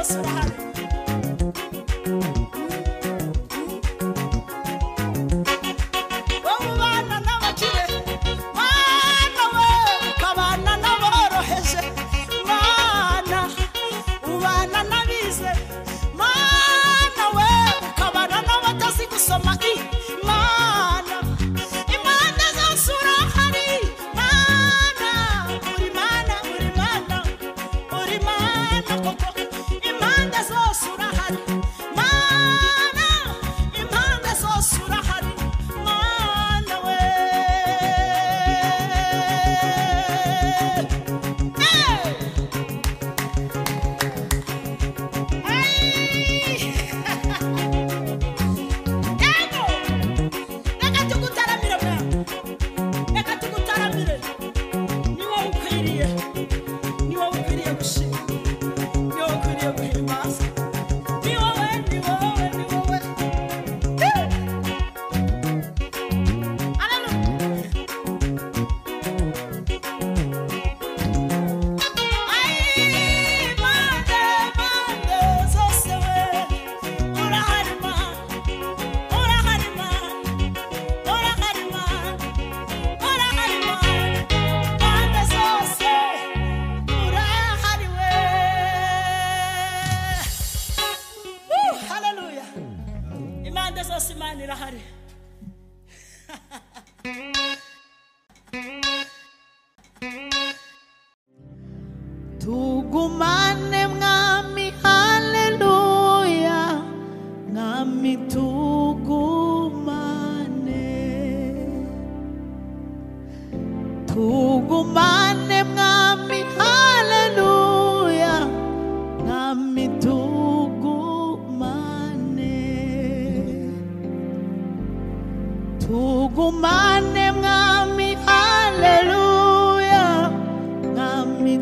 zose urahari wowe ubana n'abakire Mana we ukabana n'aboroheje Mana ubana n'abize Mana we ukabana n'abatazi gusoma Mana impande zose urahari Mana uri Mana uri Mana uri Mana koko impande zose urahari Mana impande zose urahari Mana we Reka tugutaramire mwana reka tugutaramire ni wowe ukwiriye gushima ni wowe ukwiriye guhimbaza ni wowe Mande zose we urahari urahari urahari mande zose urahari we haleluya impande zose Imana irahari tugumane mwami haleluya mwami tugumane mwami haleluya mwami tugumane mwami haleluya mwami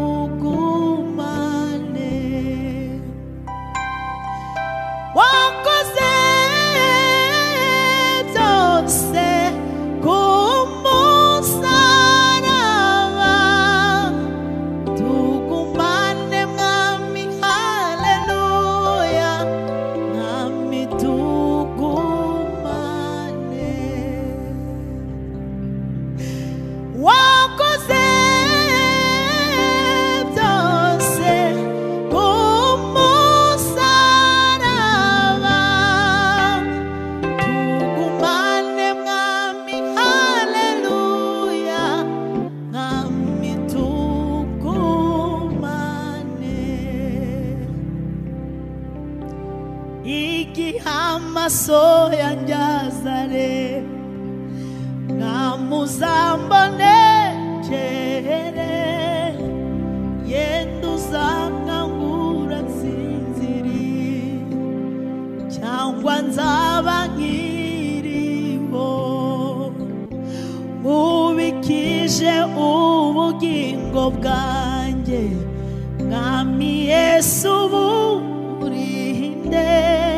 tugumane wakoze byose ku musaraba tugumane mwami haleluya mwami tugumane wakoze byose ku musaraba tugumane mwami haleluya mwami tugumane igihe amaso yanjye azare namuzambonekere yenda uzankangura nsinziri cyangwa nzaba nkiriho mubikije ubugingo bwanjye mwami Yesu burinde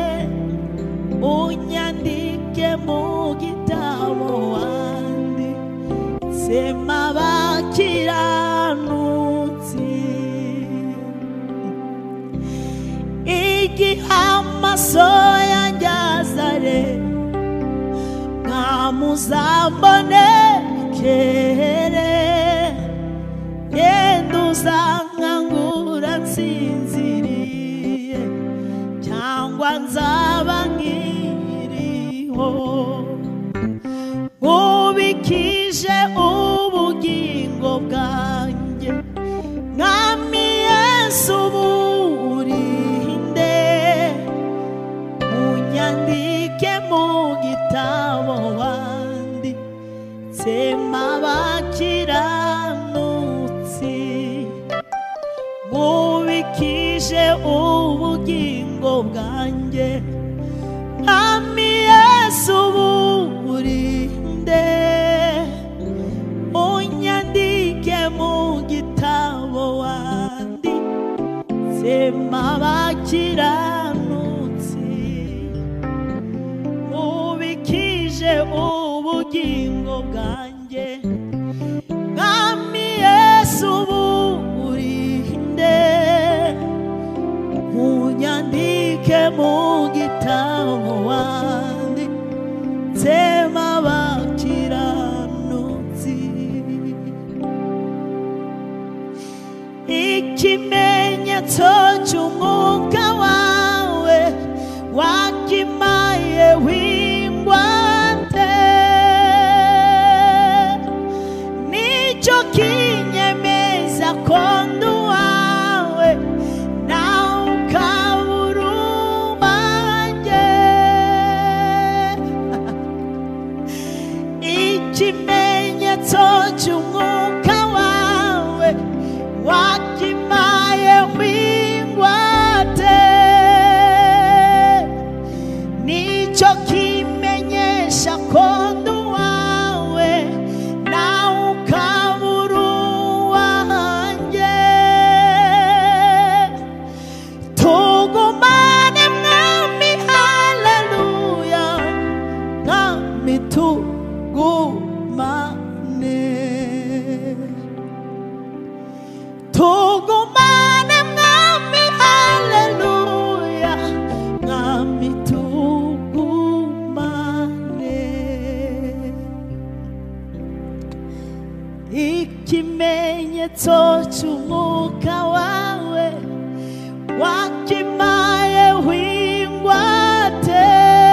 unyandike mu gitabo wanditsemo abakiranutsi igihe amaso yanjye azare namuzambonekere yenda uzankangura nsinziriye cyangwa nzaba nkiriho ubikije ubugingo bwanjye mwami Yesu burinde unyandike mu gitabo wanditsemo abakiranutsi ubikije ubugingo bwanjye mwami Yesu burinde unyandike mu gitabo wanditsemo abakiranutsi ubikije ubugingo bwanjye mwami Yesu burinde mu gitabo wanditsemo abakiranutsi. Ikimenyetso cy'umwuka wawe wakimaye w'ingwate, nicyo kinyemeza ko ndi uwawe nawe ukabura uwanjye. Ikimenyetso cy'umwuka wawe wakimaye w'ingwate, nicyo kimenyesha ko ndi uwawe nawe ukabura uwanjye. Tugumane mwami, haleluya, mwami tugumane. Tugumane mwami, haleluya, mwami tugumane. Ikimenyetso cy'umwuka wawe wakimaye w'ingwate,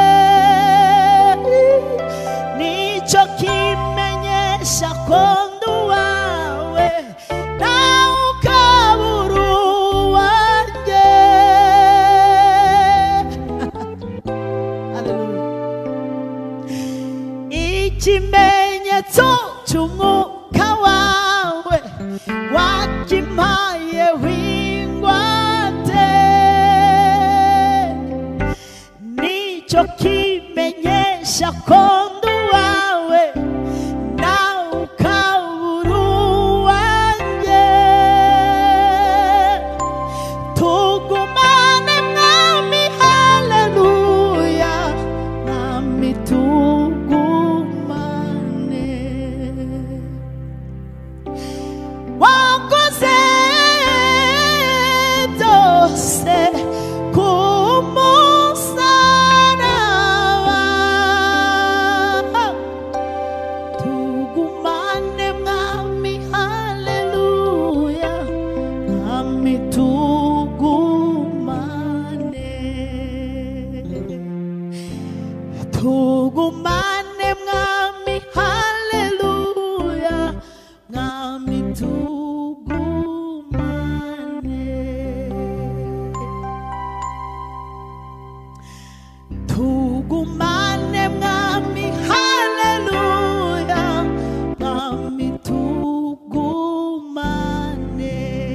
nicyo kimenyesha ko ndi uwawe nawe ukabura uwanjye. Ikimenyetso cy'umwuka wawe wakimaye w'ingwate, nicyo kimenyesha ko ndi uwawe nawe ukabura uwanjye. Tugumane mwami, haleluya, mwami tugumane. Wakoze byose ku musaraba, tugumane mwami, haleluya, mwami tugumane. Tugumane mwami, haleluya, mwami tugumane. Tugumane mwami, haleluya, mwami tugumane.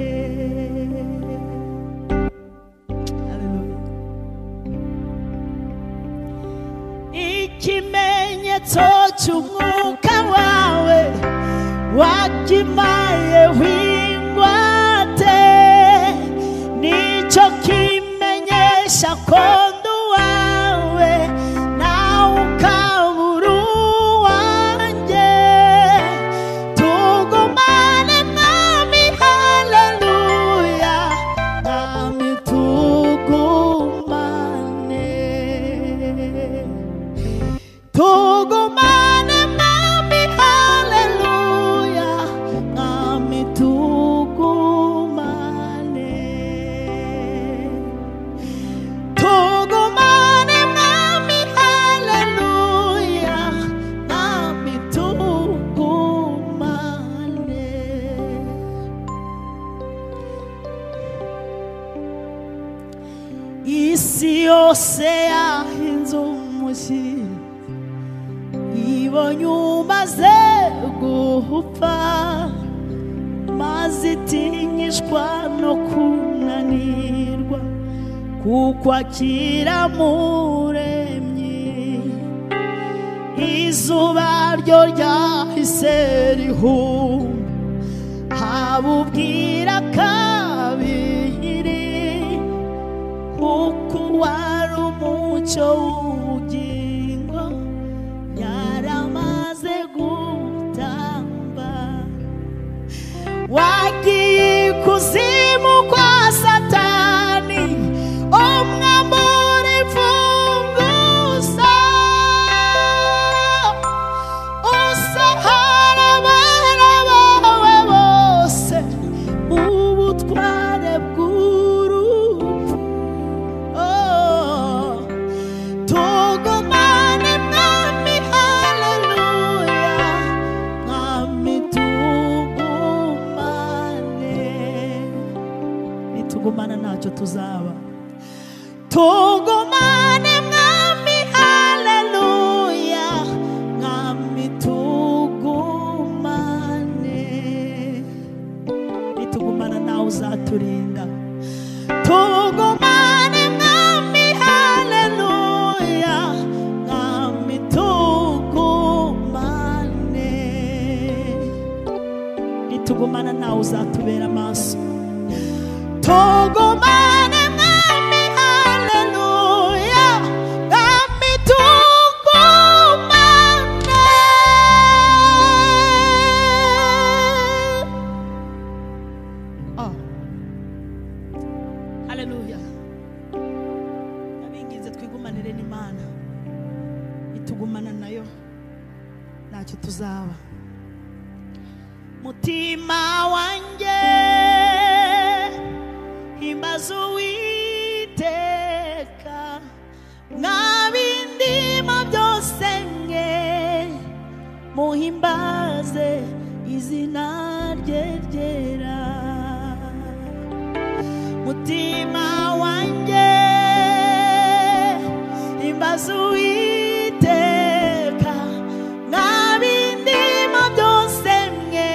Ikimenyetso cy'umwuka wawe wakimaye w'ingwate, nicyo kimenyesha ko ndi uwawe nawe ukabura uwanjye. Tugumane mwami, haleluya, mwami tugumane. Tugumane mwami, haleluya, mwami tugumane. Tugumane mwami, haleluya, mwami tugumane. Isi yose yahinze umushyitsi ibonye umaze gupfa, maze itinyishwa no kunanirwa kukwakira muremyi. Izuba ryo ryahise rihuma, haba ubwira kabiri, kuko wari umucyo w'ubugingo yaramaze gutamba. Wagiye ikuzimu kwa Satani, umwambaro tuzaba. Tugumane mwami, haleluya, mwami tugumane. Nitugumana nawe uzaturinda. Tugumane mwami, haleluya, mwami tugumane. Nitugumana nawe uzatubera maso. Tugumane mwami, haleluya, mwami tugumane. Haleluya. Nabingize twigumanire n'Imana. Itugumana nayo ntacyo tuzaba. Mutima wanjye himbaza Uwiteka, mwabindimo byose mwe muhimbaze izina rye ryera. Mutima wanjye himbaza Uwiteka, mwabindimo byose mwe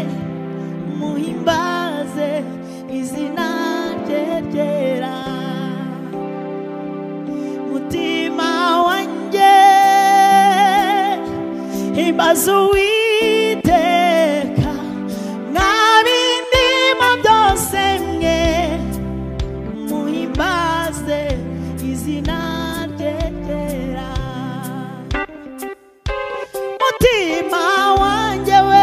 muhimbaze izina rye ryera. Mutima wanjye himbaza Uwiteka, mwabindimo byose mwe muhimbaze izina rye ryera. Mutima wanjye we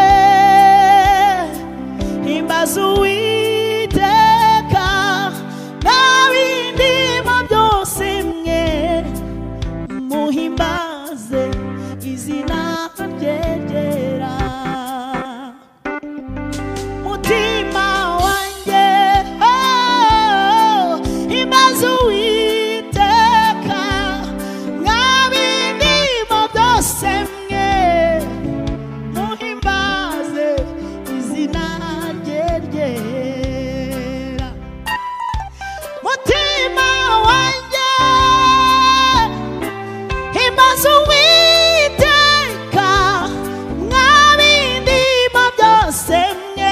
himbaza Uwiteka, mwabindimo byose mwe muhimbaze izina rye ryera. Mutima wanjye himbaza Uwiteka, mwabindimo byose mwe muhimbaze izina rye ryera. Mutima wanjye himbaza Uwiteka, mwabindimo byose mwe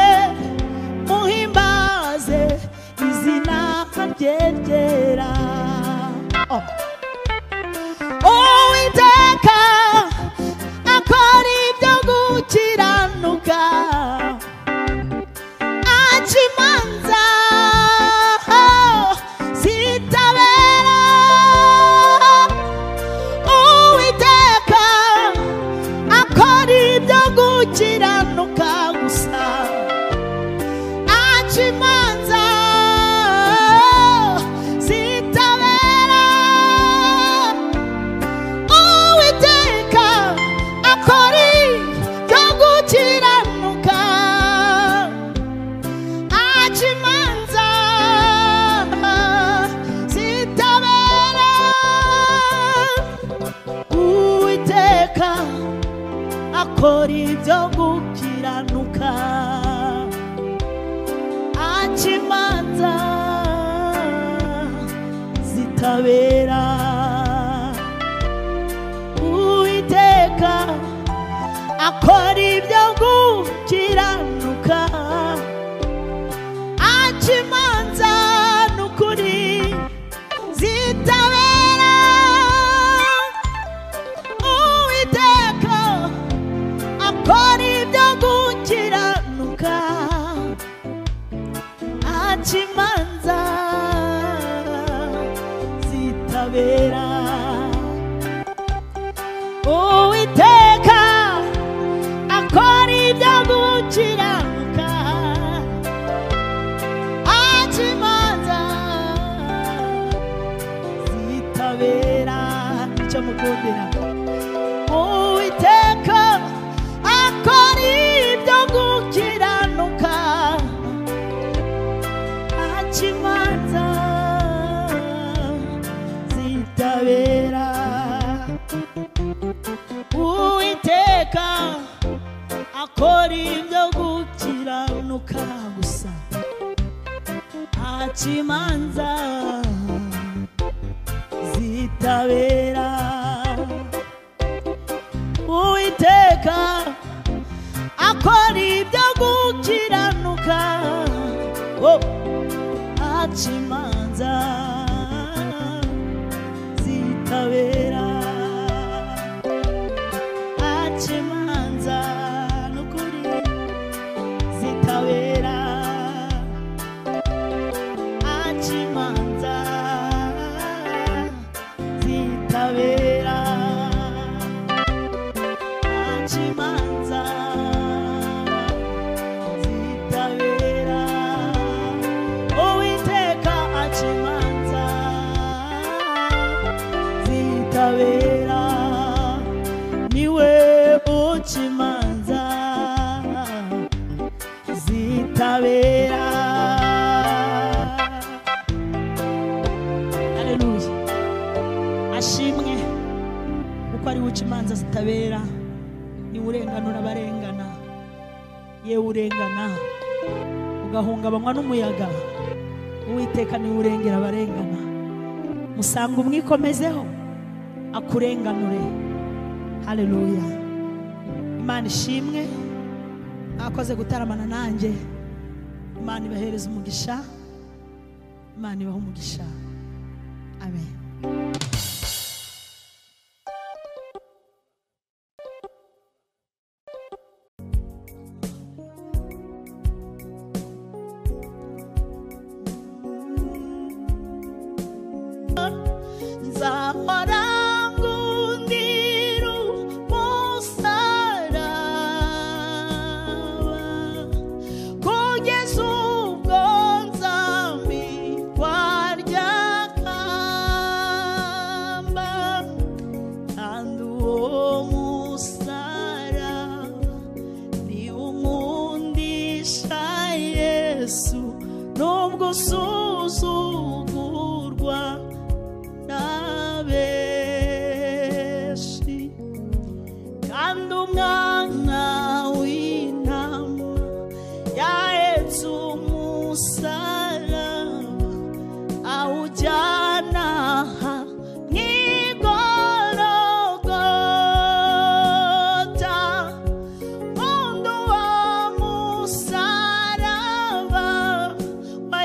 muhimbaze izina rye ryera. Uwiteka akora ibyo gukiranuka, aca imanza zitabera. Uwiteka akora ibyo gukiranuka gusa, aca imanza zitabera. Uwiteka akora ibyo gukiranuka, aca imanza zitabera. Uwiteka akora ibyo gukiranuka, aca imanza zitabera. Uwiteka akora ibyo gukiranuka, aca imanza n'ukuri zitabera. Uwiteka akora ibyo gukiranuka, aca imanza zitabera. Uwiteka akora ibyo gukiranuka, aca imanza zitabera. Icyo mukundira, Uwiteka akora ibyo gukiranuka, aca imanza zitabera. Uwiteka akora ibyo gukiranuka gusa, aca imanza acimanza zitabera acimanza nukuri zitabera acimanza zitabera acimanza zitabera Uwiteka acimanza zitabera niwe ucimanza zitabera Haleluya ashimwe kuko ari ucimanza zitabera ni urenganura abarengana yewe urengana ugahungabanywa n'umuyaga Uwiteka ni urengera abarengana musanga umwikomezeho akurenganure Haleluya Imana ishimwe akoze gutaramana nanjye Imana ibahereza umugisha Imana ibaha umugisha Amen Nzahora ngundira umusaraba kugeza ubwo nzambikwa rya kamba kandi uwo musaraba niwo unkundisha Yesu nubwo usuzugurwa nabeshi kandi umwana w'intama yahetse umusaraba awujyana mw'igorogota mundu wa musaraba wa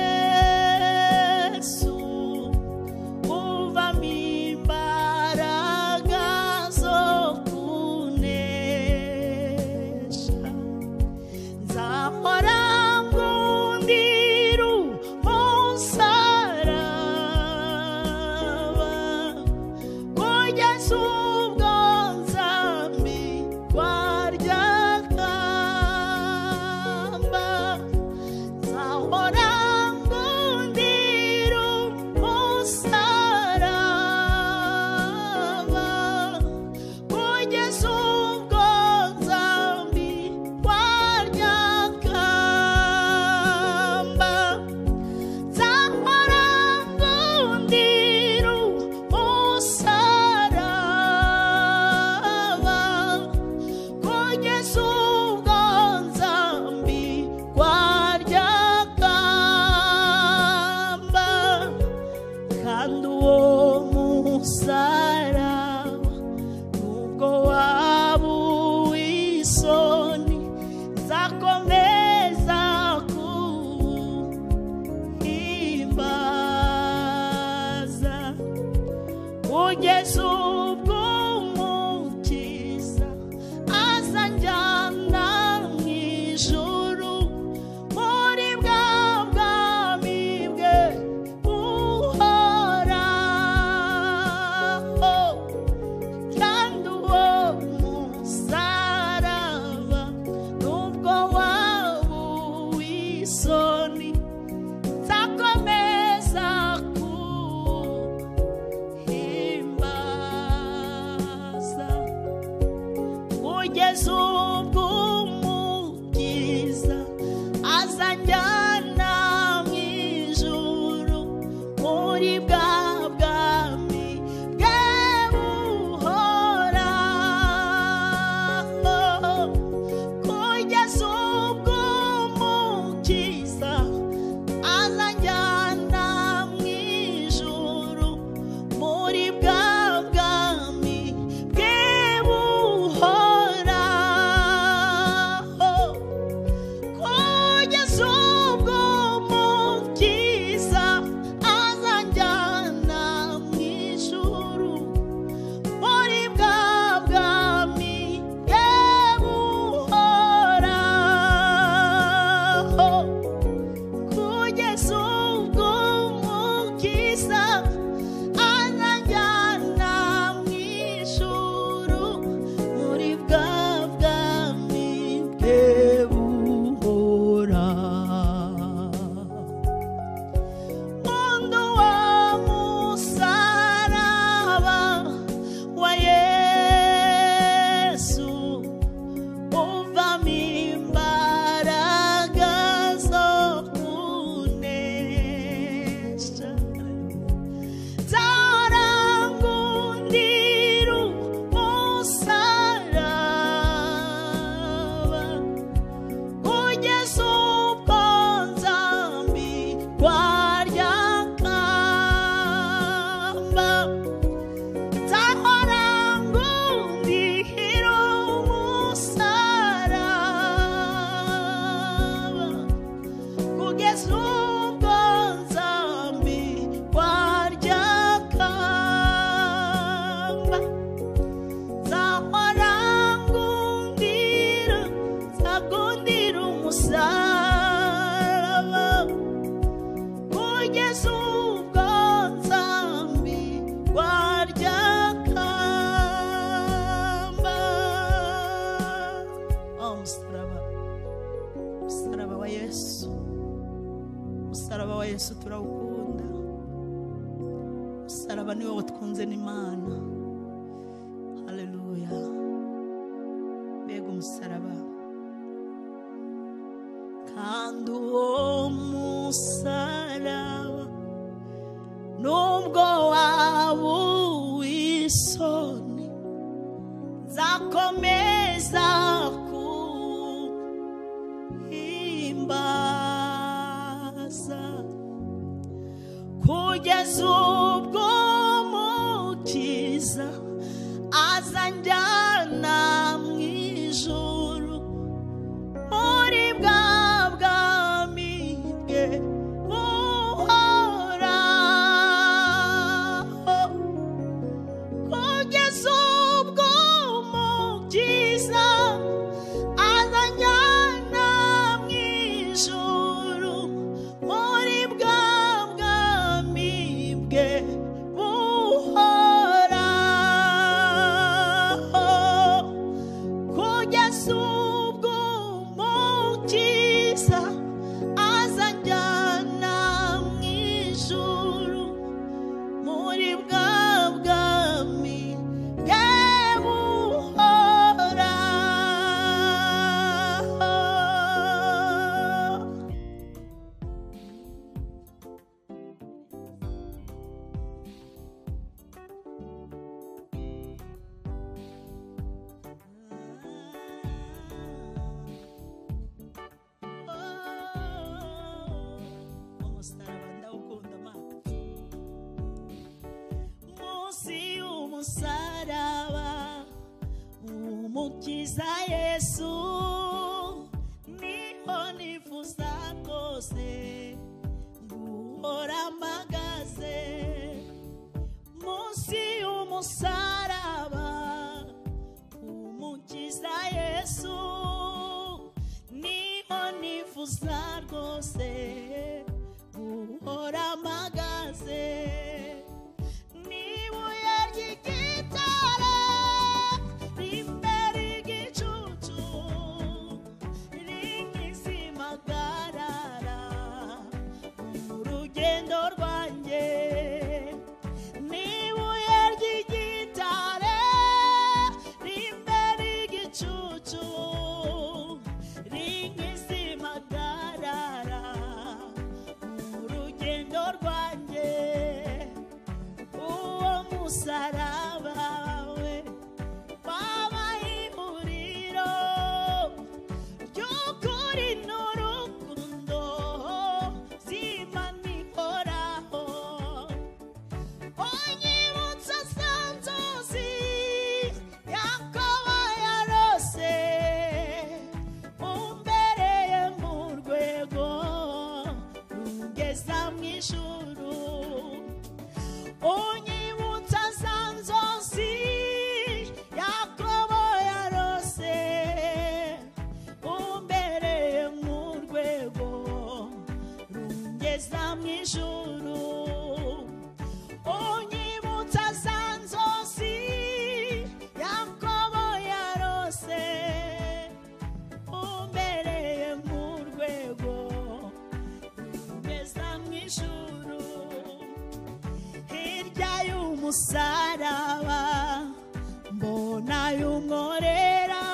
Yesu uvamo imbaraga zo kunesha nzahora ngundira umusaraba kugeza ubwo nzambikwa rya kamba nzahora ngundira umusaraba kugeza ubwo nzambikwa rya kamba nzahora ngundira umusaraba kugeza ubwo nzambikwa rya kamba kandi uwo musaraba nubwo waba uw'isoni nzakomeza kuwuhimbaza kugeza ubwo umukiza azanjyana mw'ijuru muri bwa bwami bwe buhoraho kandi uwo musaraba nubwo waba uw'isoni nzakomeza kuwuhimbaza kugeza ubwo umukiza azanjyana mw'ijuru muri bwa bwami bwe buhoraho kugeza ubwo umukiza azanjyana mw'ijuru muri bwa bwami bwe buhoraho kugeza ubwo umukiza umusaraba wa Yesu turawukunda. Umusaraba niwo watwunze n'Imana. Haleluya. Mbega umusaraba. Kandi uwo musaraba nubwo waba uw'isoni nzakomeza kuhimbaza kugeza ubwo Umukiza azanjyana mu ijuru muri bwa bwami bwe buhoraho, kugeza ubwo Umukiza azanjyana mu ijuru muri bwa bwami bwe buhoraho, kugeza ubwo Umukiza azanjyana mu ijuru muri bwa bwami bwe umusaraba, Umukiza Yesu niho nifuza rwose guhora mpagaze. Munsi y'umusaraba, Umukiza Yesu niho nifuza rwose guhora mpagaze. Sarabawe wabaye ihuriro ry'ukuri n'urukundo z'Imana ihoraho. Unyibutsa za nzozi Yakobo yarose, umbereye mu rwego rugeza mu ijuru. Unyibutsa za nzozi Yakobo yarose, umbereye mu rwego rungeza mu ijuru. Unyibutsa za nzozi Yakobo yarose, umbereye mu rwego rungeza mu ijuru. Hirya y'umusaraba mbona y'umworera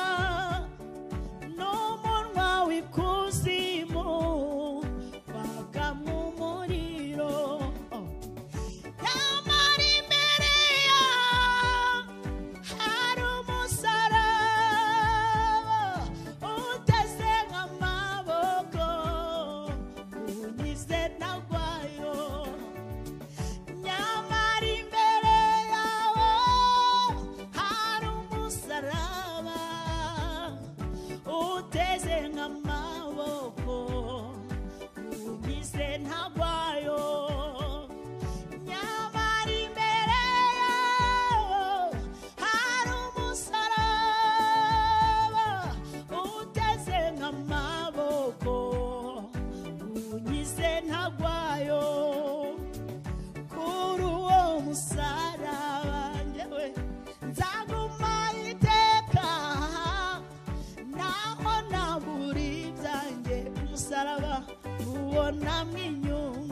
n'umunwa w'ikuzimu wakamo umuriro. Nyamara imbere hari umusaraba uteze nk'amaboko unyize ntagwayo. Nyamara imbere yawo hari umusaraba uteze nk'amaboko unyize ntagwayo. Nyamara imbere yawo hari umusaraba uteze nk'amaboko unyize ntagwayo. Kuri uwo musaraba njyewe nzaguma iteka, naho nabura ibyanjye umusaraba ubonamo inyungu.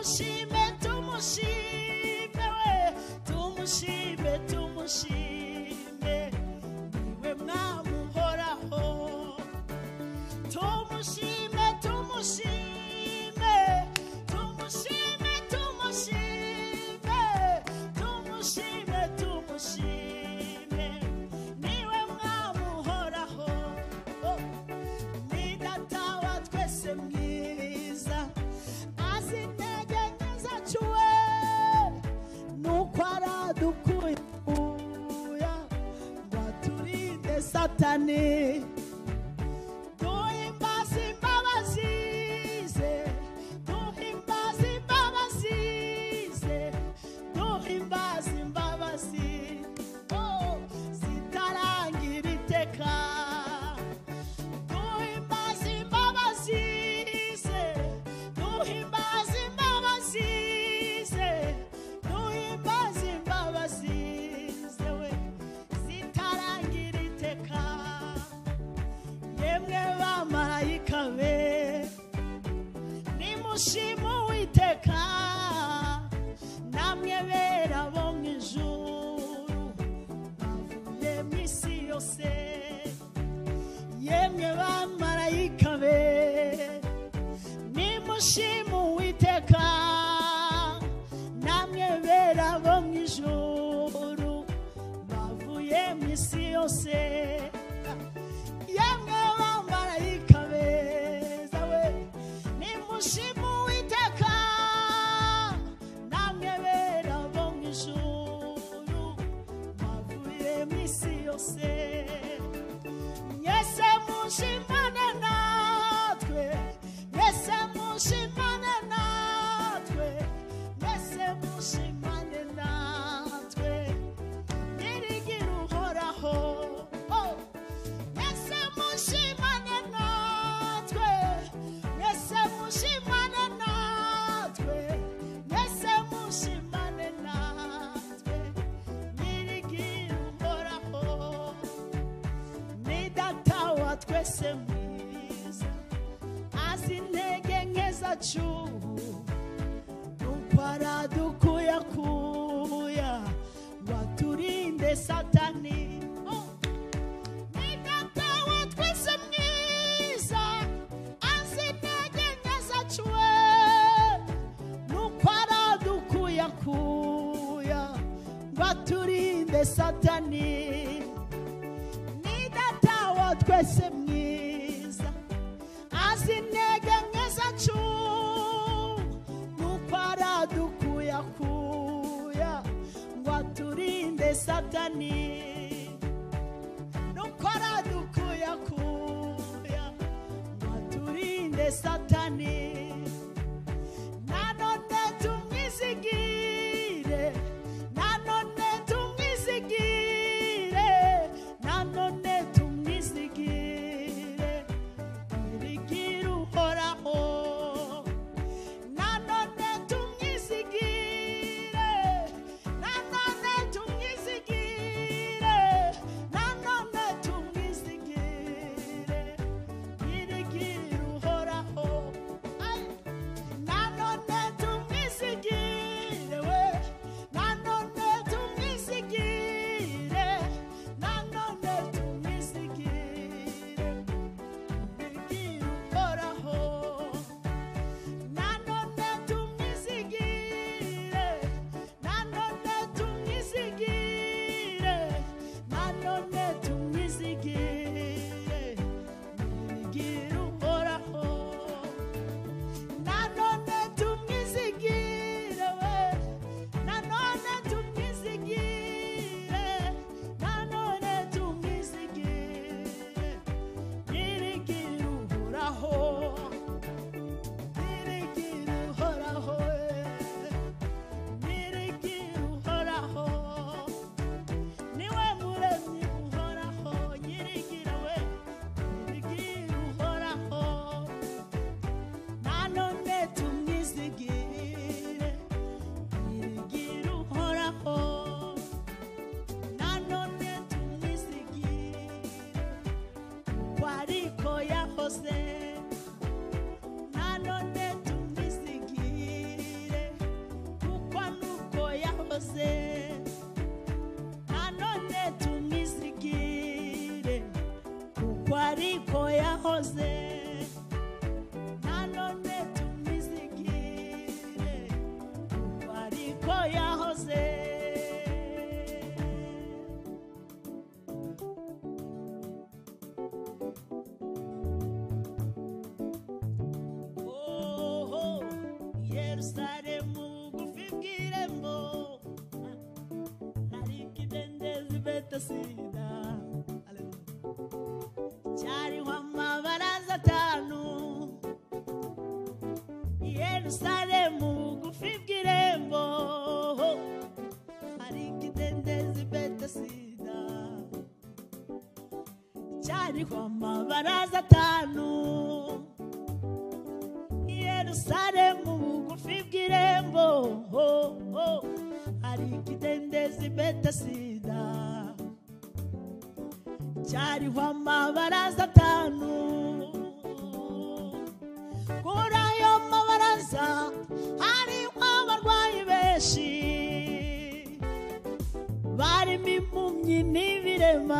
tumushime tumushime we tumushime tumushime niwe mwami uhoraho tumushime tumushime tumushime tumushime tumushime tumushime niwe mwami uhoraho ni data wa twese mwiza azi intege nke zacu we nuko aradukuye ngo aturinde satani duhimbaze imbabazi ze duhimbaze imbabazi ze duhimbaze imbabazi zitarangira iteka duhimbaze imbabazi ze duhimbaze imbabazi ze duhimbaze imbabazi ze we zitarangira iteka yemwe bamarayika be nimushime Uwiteka namwe bera bo mu ijuru bavuye mu isi yose yemwe bamarayika be nimushime Uwiteka namwe bera bo mu ijuru bavuye mu isi yose yemwe bamarayika beza we nimushime Uwiteka namwe bera bo mu ijuru bavuye mu isi yose mwese mushimane natwe mwese mushimane natwe mwese mushimane natwe nyirigira uhoraho mwese mushimane natwe mwese mushimane natwe mwese mushimane natwe nyirigira uhoraho ni data wa twese mwiza azi intege nke zacu nuko aradukuyakuya ngo aturinde satani ni data wa twese mwiza azi intege nke zacu we nuko aradukuyakuya ngo aturinde satani ni data wa twese mwiza azi intege nke zacu nuko aradukuyakuya ngo aturinde satani nuko aradukuyakuya ngo aturinde satani nanone tumwizigire nanone tumwizigire nanone tumwizigire nyirigira uhoraho nanone tumwizigire nanone tumwizigire nanone tumwizigire nyirigira uhoraho yahoze nanone tumizigire kuko ariko yahoze. Yerusalemu bugufi bw'irembo hari ikidendezi Betesida cyariho amabaraza atanu. Yerusalemu bugufi bw'irembo hari ikidendezi Betesida cyariho amabaraza atanu. Yerusalemu bugufi bw'irembo hari ikidendezi Betesida cyariho amabaraza atanu. Kuri ayo mabaraza hariho abarwayi benshi barimo impumyi n'ibirema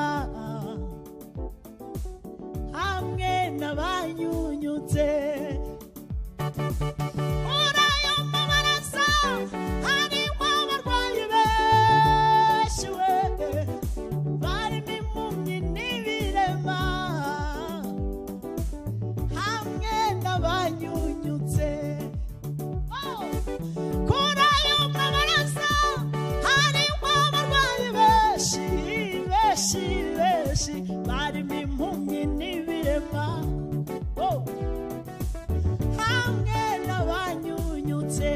hamwe n'abanyunyutse. Kuri ayo mabaraza hariho abarwayi benshi barimo impumyi n'ibirema hamwe n'abanyunyutse. Kuri ayo mabaraza hariho abarwayi benshi barimo impumyi n'ibirema hamwe n'abanyunyutse.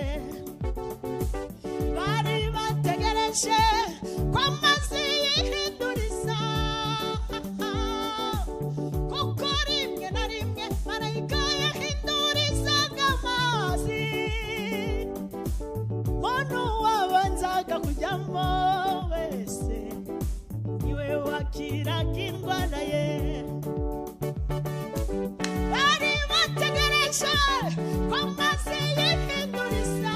Bari bategereje ko amazi yihinduriza kuko rimwe na rimwe marayika yahindurizaga amazi. Umuntu wabanzaga kujyamo wese niwe wakiraga indwara ye. Bari bategereje ko amazi yihinduriza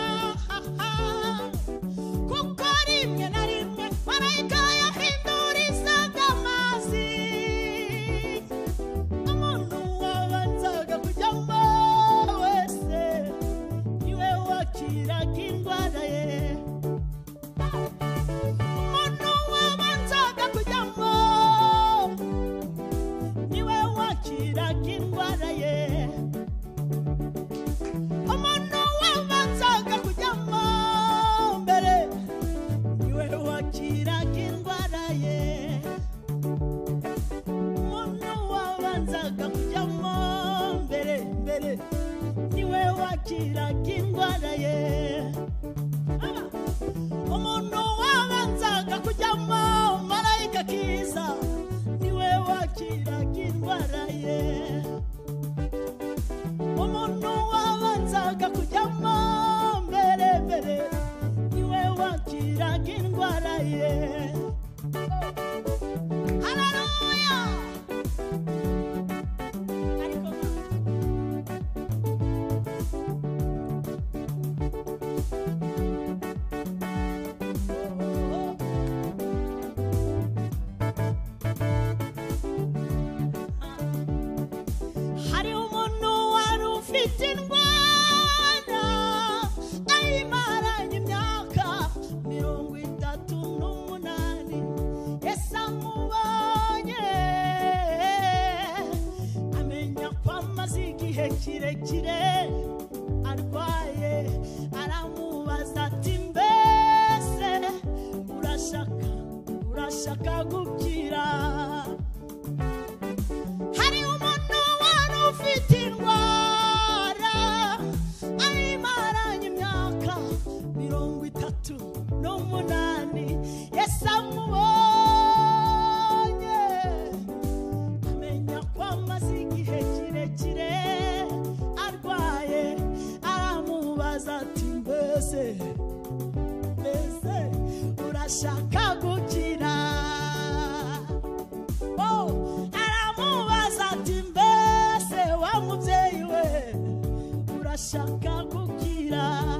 kuko rimwe na rimwe marayika yahindurizaga amazi. Umuntu wabanzaga kujyamo wese niwe wakiraga indwara ye. Umuntu wabanzaga kujyamo niwe wakiraga indwara ye. Umuntu wabanzaga kujyamo mbere niwe wakiraga indwara ye. Umuntu wabanzaga kujyamo mbere niwe wakiraga indwara ye. Umuntu wabanzaga kujyamo marayika kiza niwe wakiraga indwara ye. Umuntu wabanzaga kujyamo mbere niwe wakiraga indwara ye. Haleluya. Ariko hari umuntu wari ufite indwara ayimaranye imyaka 38. Yesu amubonye amenya ko amaze igihe kirekire arwaye, aramubaza ati mbese urashaka gukira? Hari umuntu wari ufite indwara ayimaranye imyaka 38. Yesu amubonye amenya ko amaze igihe kirekire arwaye, aramubaza ati mbese urashaka gukira? Aramubaza ati mbese wa mubyeyi we urashaka gukira?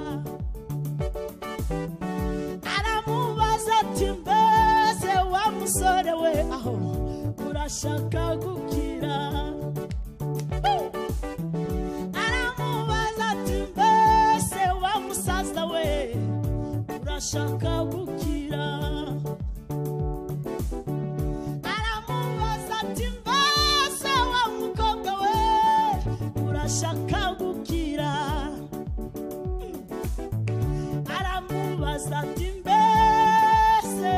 Aramubaza ati mbese wa musore we aho urashaka gukira? urashaka gukira. Aramubaza ati mbese wa mukobwa we urashaka gukira. Aramubaza ati mbese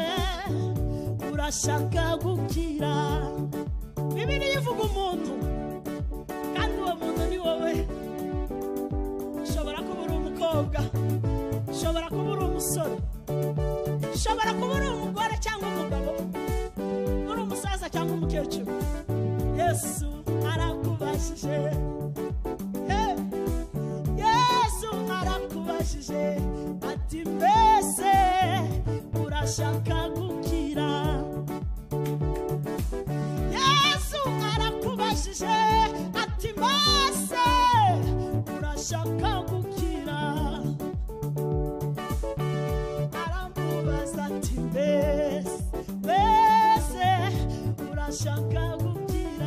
urashaka gukira. Bibiliya ivuga umuntu kandi uwo muntu ni wowe. Ushobora kuba uri umukobwa, ushobora kuba uri umusore, ushobora kuba uri umugore cyangwa umugabo, uri umusaza cyangwa umukecuru. Yesu arakubashije. Yesu arakubashije ati mbese urashaka gukira. Yesu arakubashije ati mbese urashaka gukira. Aramubaza ati mbese urashaka gukira.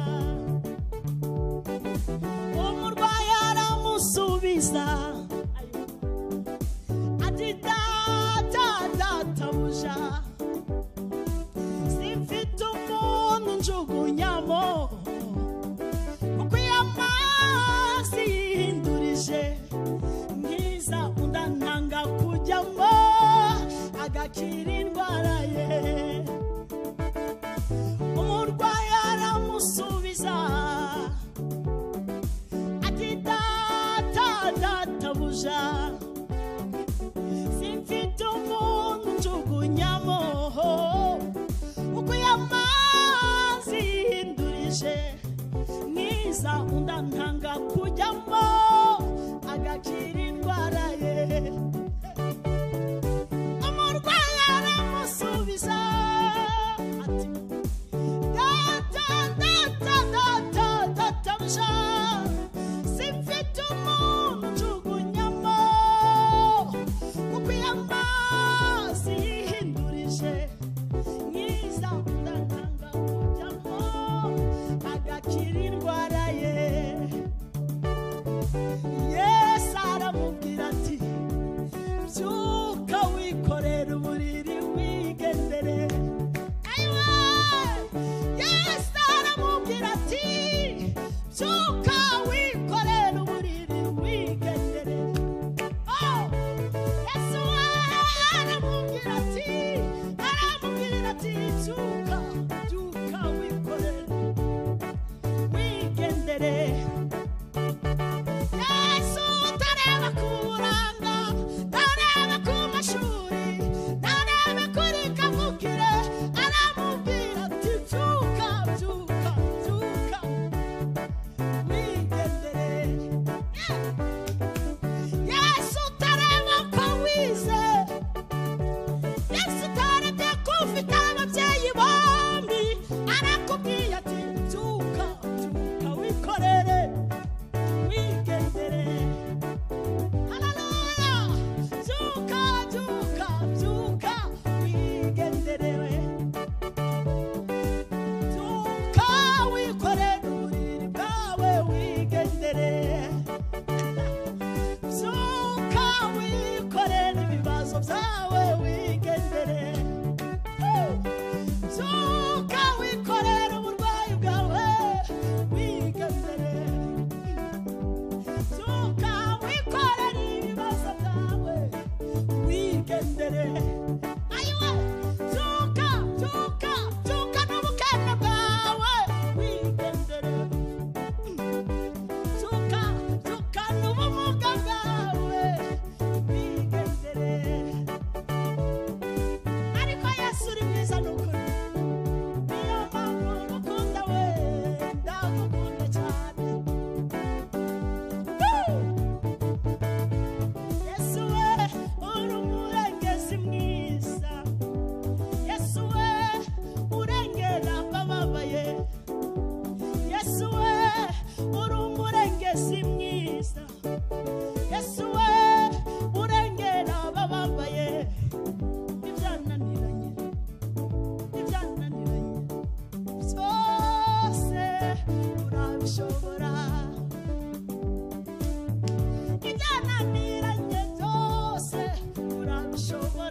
Umurwayi aramusubiza ati databuja, simfite umuntu njugunyamo kuko iyo amazi yihindurije mwiza undantanga kujyamo agakira indwara ye. Umurwayi aramusubiza ati databuja, simfite umuntu njugunyamo kuko iyo amazi yihindurije mwiza undantanga kujyamo agakira indwara ye. Umurwayi aramusubiza ati databuja, simfite umuntu njugunyamo kuko iyo amazi yihindurije mwiza undantanga kujyamo agakira indwara ye. Yesu aramubwira ati byuka wikorere uburiri wigendere. Ayiwe! Yesu aramubwira ati byuka wikorere uburiri wigendere. Oh! Yesu aramubwira ati byuka wikorere wigendere. Yesu utareba ku buranga, ntareba ku mashuri, ntareba kuri kavukire, aramubwira ati byuka wigendere. Yesu utareba ko wize, Yesu utareba ko ufite ababyeyi bombi, arakubwiye ati byuka wikorere wigendere. Haleluya! Byuka wigendere. Byuka wikorere uburiri bwawe wigendere. Byuka wikorere ibibazo byawe wigendere. Byuka wikorere uburwayi bwawe wigendere. Byuka wikorere ibibazo byawe wigendere. Ayiwe! Byuka n'ubukene bwawe wigendere. Byuka n'ubumuga bwawe wigendere. Ariko Yesu uri mwiza n'ukuri, niyo mpamvu ngukunda we, ndagukunda cyane. Yesu we uri umurengezi mwiza. Yesu we urengera abababaye. Yesu we uri umurengezi mwiza. Yesu we urengera abababaye. Ibyananiranye byose urabishobora. Ibyananiranye byose urabishobora.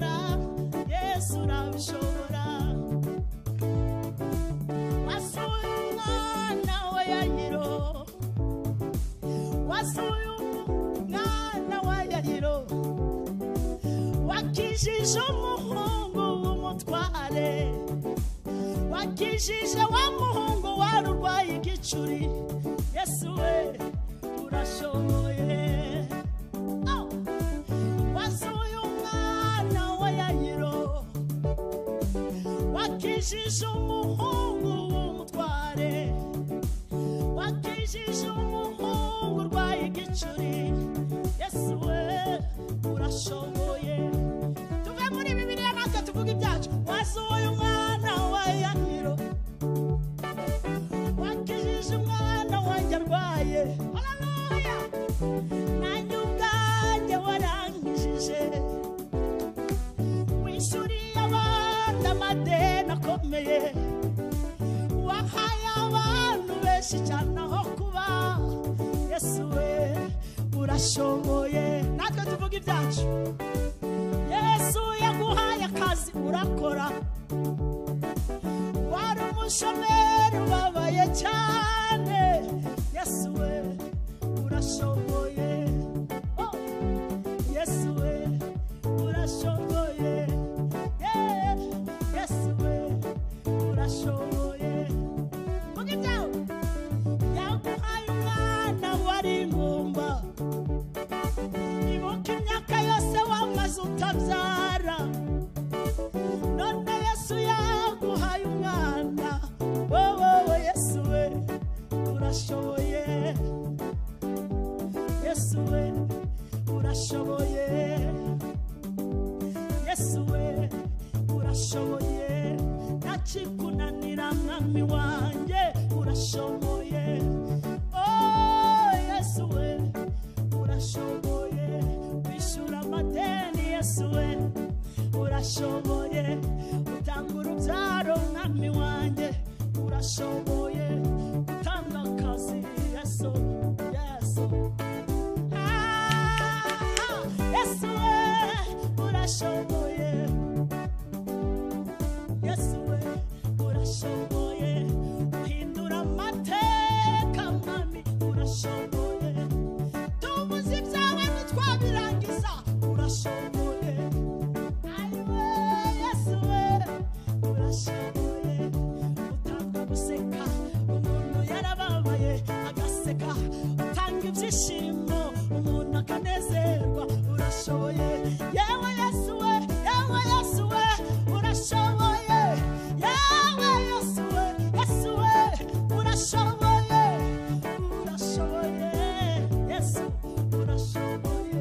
wakijije umuhungu w'umutware, wakijije wa muhungu wari urwaye igicuri. Yesu we urashoboye. Wazuye umwana wa Yayiro, wakijije umuhungu w'umutware, wakijije umuhungu urwaye igicuri. Yesu we urashoboye. Tuve muri Bibiliya natwe tuvuga ibyacu. Wazuye umwana wa Yayiro, wakijije umwana wanjye arwaye. Haleluya. Nanjye ubwanjye warankijije, wishyuriye abandi amadeni akomeye, wahaye abantu benshi cyane aho kuba. Yesu we urashoboye. Natwe tuvuga ibyacu. Yesu yaguhaye akazi urakora, wari umushomeri ubabaye cyane. Yesu we urashoboye. Yesu we urashoboye. Yesu we urashoboye. Vuga ibyawe. Yaguhaye umwana wari ingumba, ibuka imyaka yose wamaze utabyara, none Yesu yaguhaye umwana. Wowe Yesu we urashoboye. Yesu we urashoboye. Yesu we urashoboye. Nakikunanira mwami wanjye urashoboye. Yesu we urashoboye. Wishyura amadeni. Yesu we urashoboye. Utanga urubyaro mwami wanjye urashoboye. Utanga akazi. Yesu Yesu. Yesu we urashoboye. Yesu we urashoboye. Uhindura amateka mwami urashoboye. Tuvuze ibyawe ntitwabirangiza urashoboye. Ayiwe Yesu we urashoboye. Utanga guseka umuntu yarababaye agaseka, utanga ibyishimo umuntu akanezerwa urashoboye. Yewe Yesu we, yewe Yesu we urashoboye. Yewe Yesu we, Yesu we urashoboye. Urashoboye Yesu urashoboye.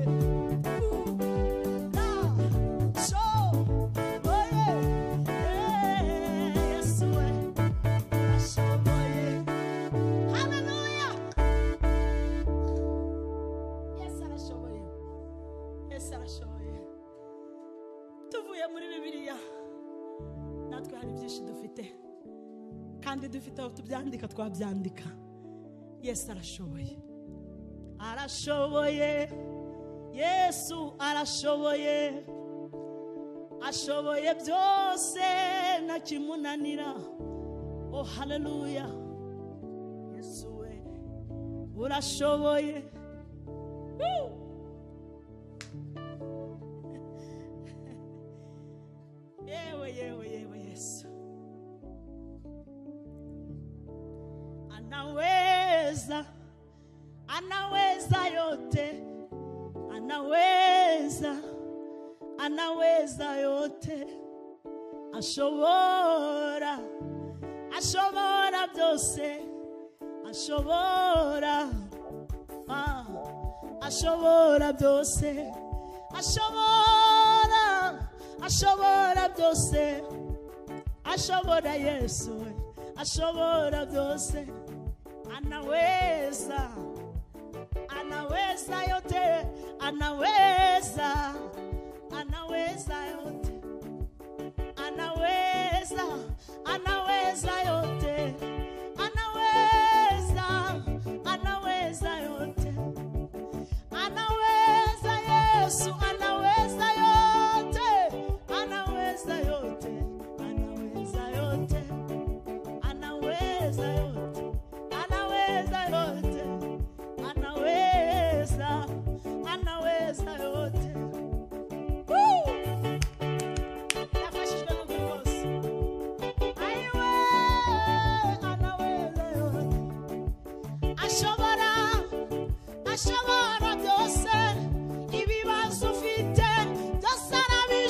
Urashoboye. Yesu we urashoboye. Haleluya. Yesu arashoboye. Yesu arashoboye. Tuvuye muri Bibiliya natwe hari byinshi dufite, kandi dufite aho tubyandika twabyandika. Yesu arashoboye. Arashoboye. Yesu arashoboye. Ashoboye byose ntakimunanira. Oh haleluya. Yesu we urashoboye. Yewe Yesu. Anaweza, anaweza yote, anaweza, anaweza yote. Ashobora, ashobora byose, ashobora. Ashobora byose, ashobora, ashobora byose, ashobora. Yesu we ashobora byose. Anaweza, anaweza yote, anaweza, anaweza yote, anaweza, anaweza yote, anaweza, anaweza yote, anaweza. Yesu anaweza yote, anaweza yote, anaweza yote, anaweza yote, anaweza yote, anaweza, anaweza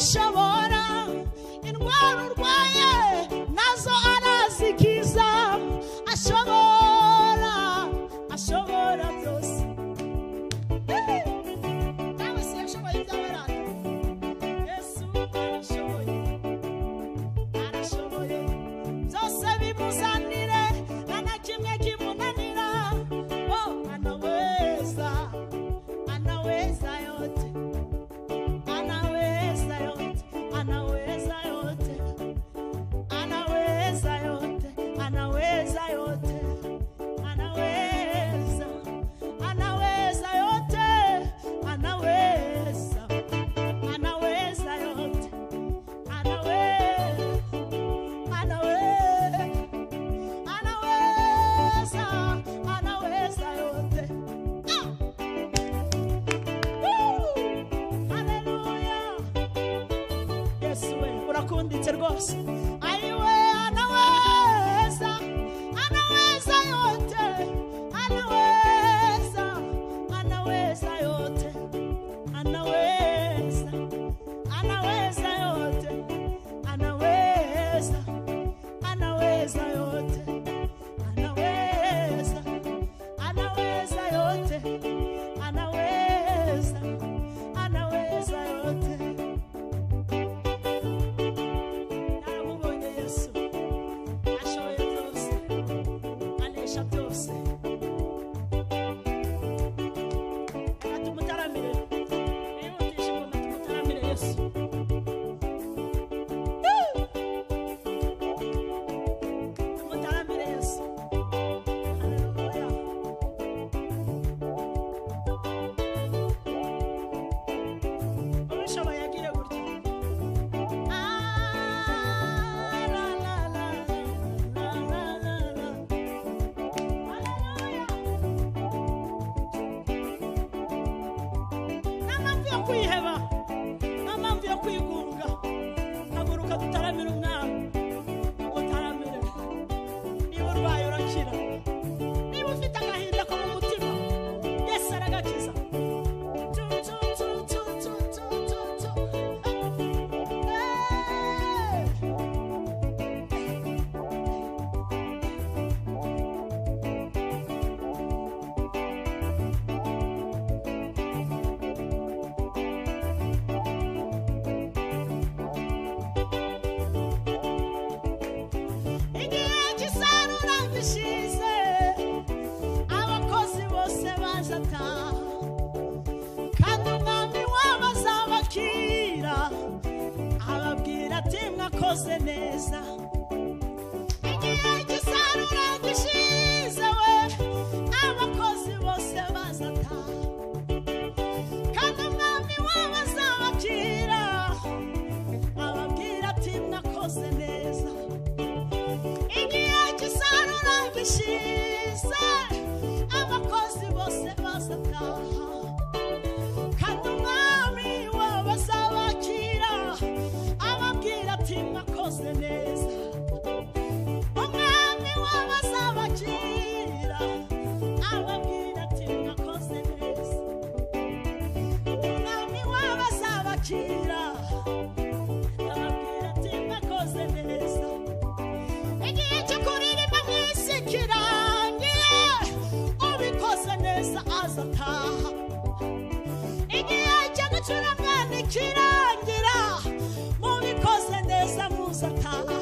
arashobora indwara urwaye nazo arazikiza ashobora byose nawe si yashoboye iby'abarata Yesu arashoboye byose bimuzanire nta na kimwe kimunanira anaweza yote anaweza yote anaweza yote anaweza yote anaweza yote anaweza anaweza yote anaweza anaweza yote anaweza yote Hallelujah Yesu we urakunditse rwose ariwe anaweza yote anaweza yote anaweza yote anaweza yote anaweza yote anaweza yote naramubonye Yesu ashoboye byose anesha byose atumuteramire yihutisha ingoma tumuteramire Yesu tumuteramire Yesu Hallelujah urushoboye agire gutya la la la la la la la Hallelujah nta mpamvu yo kwiheba nta mpamvu yo kwigunga haguruka dutaramire umwami utaramire niba urwaye urakira niba ufite agahinda ko mu mutima Yesu aragakiza igihe cy'isarura gishize abakozi bose bazataha kandi umwami wabo azabakira ababwira ati mwakoze neza igihe cy'isarura gishize we abakozi bose bazataha kandi umwami wabo azabakira ababwira ati mwakoze neza igihe cy'isarura gishize abakozi bose bazataha kandi umwami wabo azabakira ababwira ati mwakoze neza umwami wabo azabakira ababwira ati mwakoze neza umwami wabo azabakira ababwira ati mwakoze neza igihe cyo kuririmba mu isi kirangiye ubikoze neza azataha igihe cyo gucuranga nikirangira mubikoze neza muzataha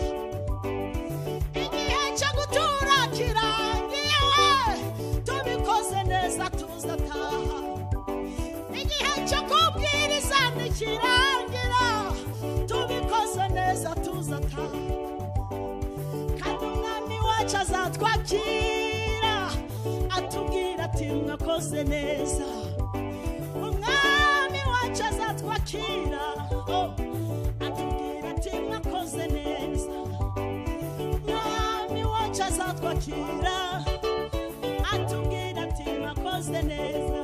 igihe cyo gutura kirangiye tubikoze neza tuzataha igihe cyo kubwiriza nikirangira tubikoze neza tuzataha kandi umwami wacu azatwakira atubwira ati mwakoze neza umwami wacu azatwakira atubwira ati mwakoze neza umwami wacu azatwakira atubwira ati mwakoze neza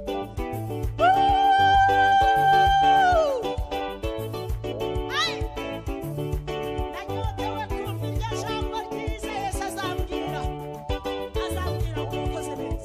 nanyotewe kumva iryo jambo ryiza Yesu azambwira ko ukoze neza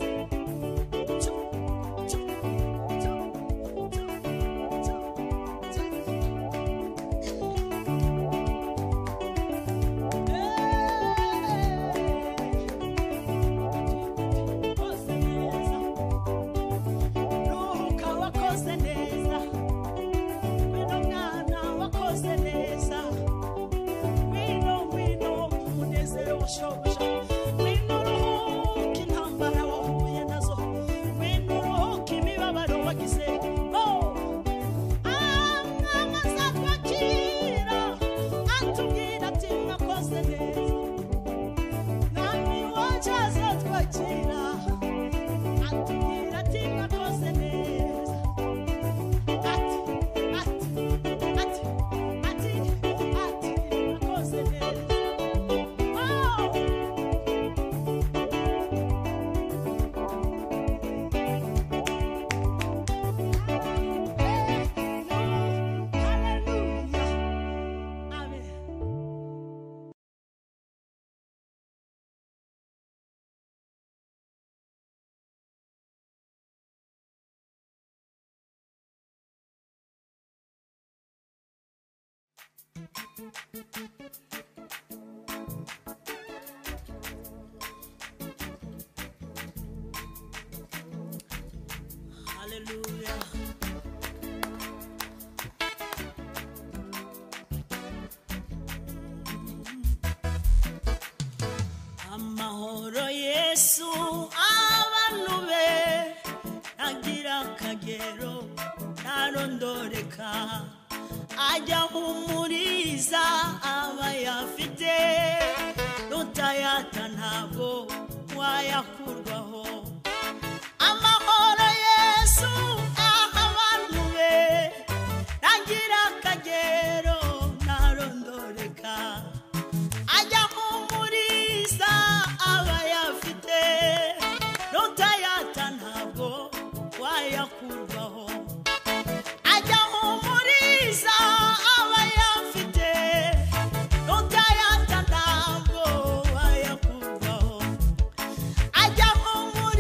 Hallelujah. Amahoro Yesu abantu be agira akagero ntarondoreka ajya humuriza abayafite n'utayata ntabwo wayakurwaho. Amahoro Yesu abantu be agira akagero ntarondoreka ajya humuriza abayafite n'utayata ntabwo wayakurwaho. Ajya humuriza abayafite n'utayata ntabwo wayakurwaho. Ajya humuriza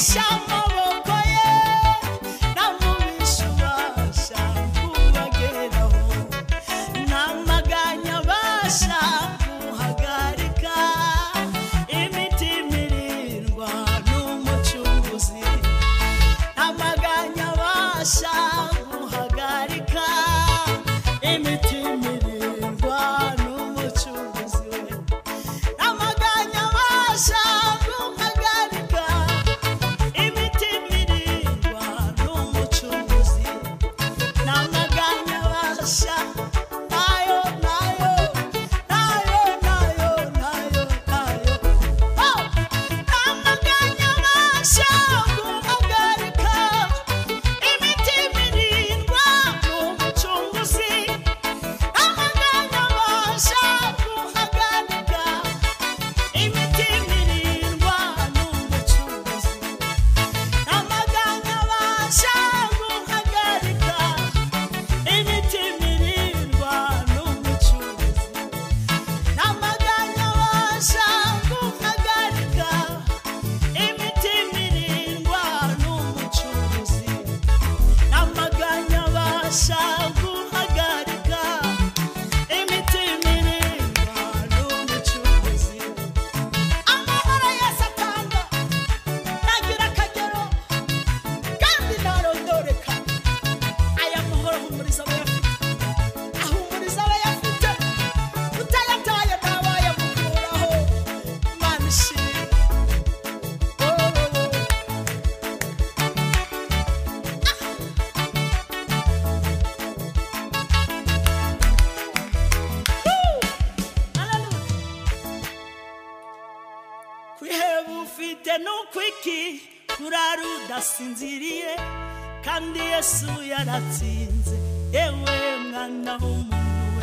ufite n'ukwiki kurara udasinziriye kandi Yesu yaratsinze yewe mwana w'umuntu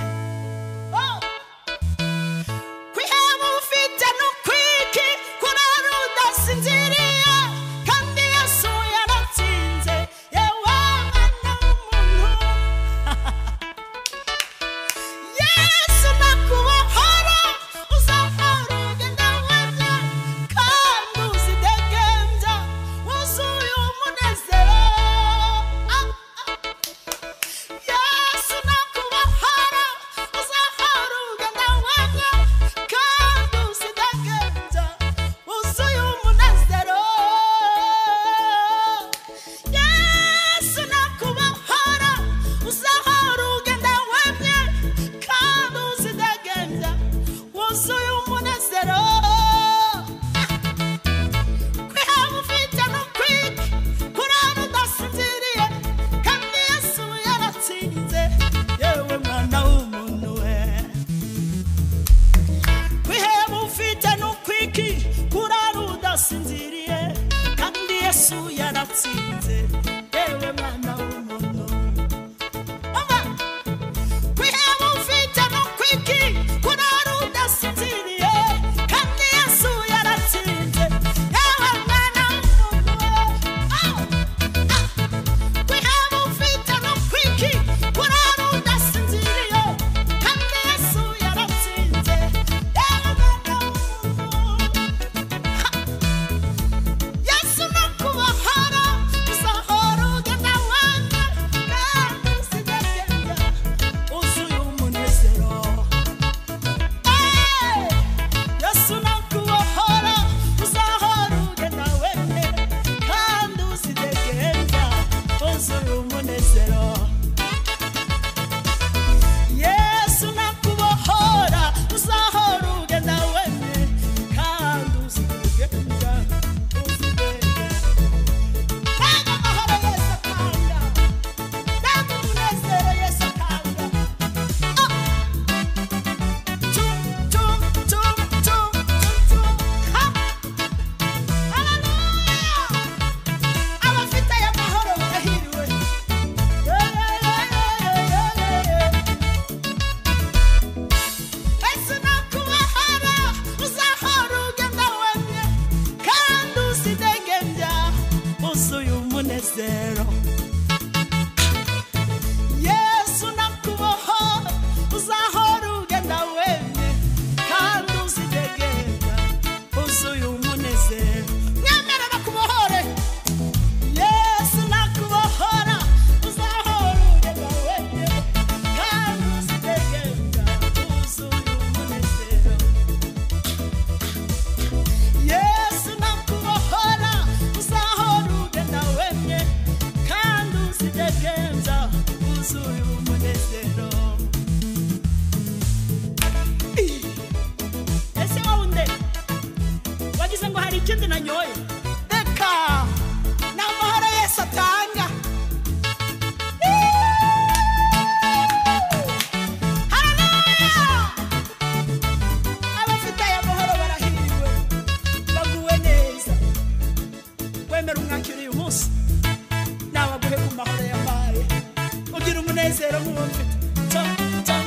we kwiheba ufite n'ukwiki kurara udasinziriye kandi Yesu yaratsinze yewe mwana w'umuntu Yesu nakubohora uzahora ugenda wemye kandi uzidegembya wuzuye umunezero Yesu nakubohora uzahora ugenda wemye kandi uzidegembya wuzuye umunezero Yesu nakubohora uzahora ugenda wemye kandi uzidegembya wuzuye umunezero kwiheba ufite n'ukwiki kurara udasinziriye kandi Yesu yaratsinze yewe mwana w'umuntu we kwiheba ufite n'ukwiki kurara udasinziriye kandi Yesu yaratsinze yewe mwana w'umuntu kwiheba ufite n'ukwiki kurara udasinziriye kandi Yesu yaratsinze yewe mwana w'umuntu kwiheba ufite n'ukwiki kurara udasinziriye kandi Yesu yaratsinze yewe mwana w'umuntu Yesu nakubohora uzahora ugenda wemye kandi uzidegembya wuzuye umunezero Yesu nakubohora uzahora ugenda wemye kandi uzidegembya wuzuye umunezero Yesu nakubohora uzahora ugenda wemye kandi uzidegembya Nanga amahoro Yesu atanga nanga umunezero Yesu atanga abafite aya mahoro barahiriwe Yesu nakubohora uzahora ugenda wemye kandi uzidegembya wuzuye umunezero Yesu nakubohora uzahora ugenda wemye kandi uzidegembya wuzuye umunezero Mwemera bakubohore wemera umwakira uyu munsi nawe aguhe ku mahoro yabaye ugira umunezero nk'uwo mfite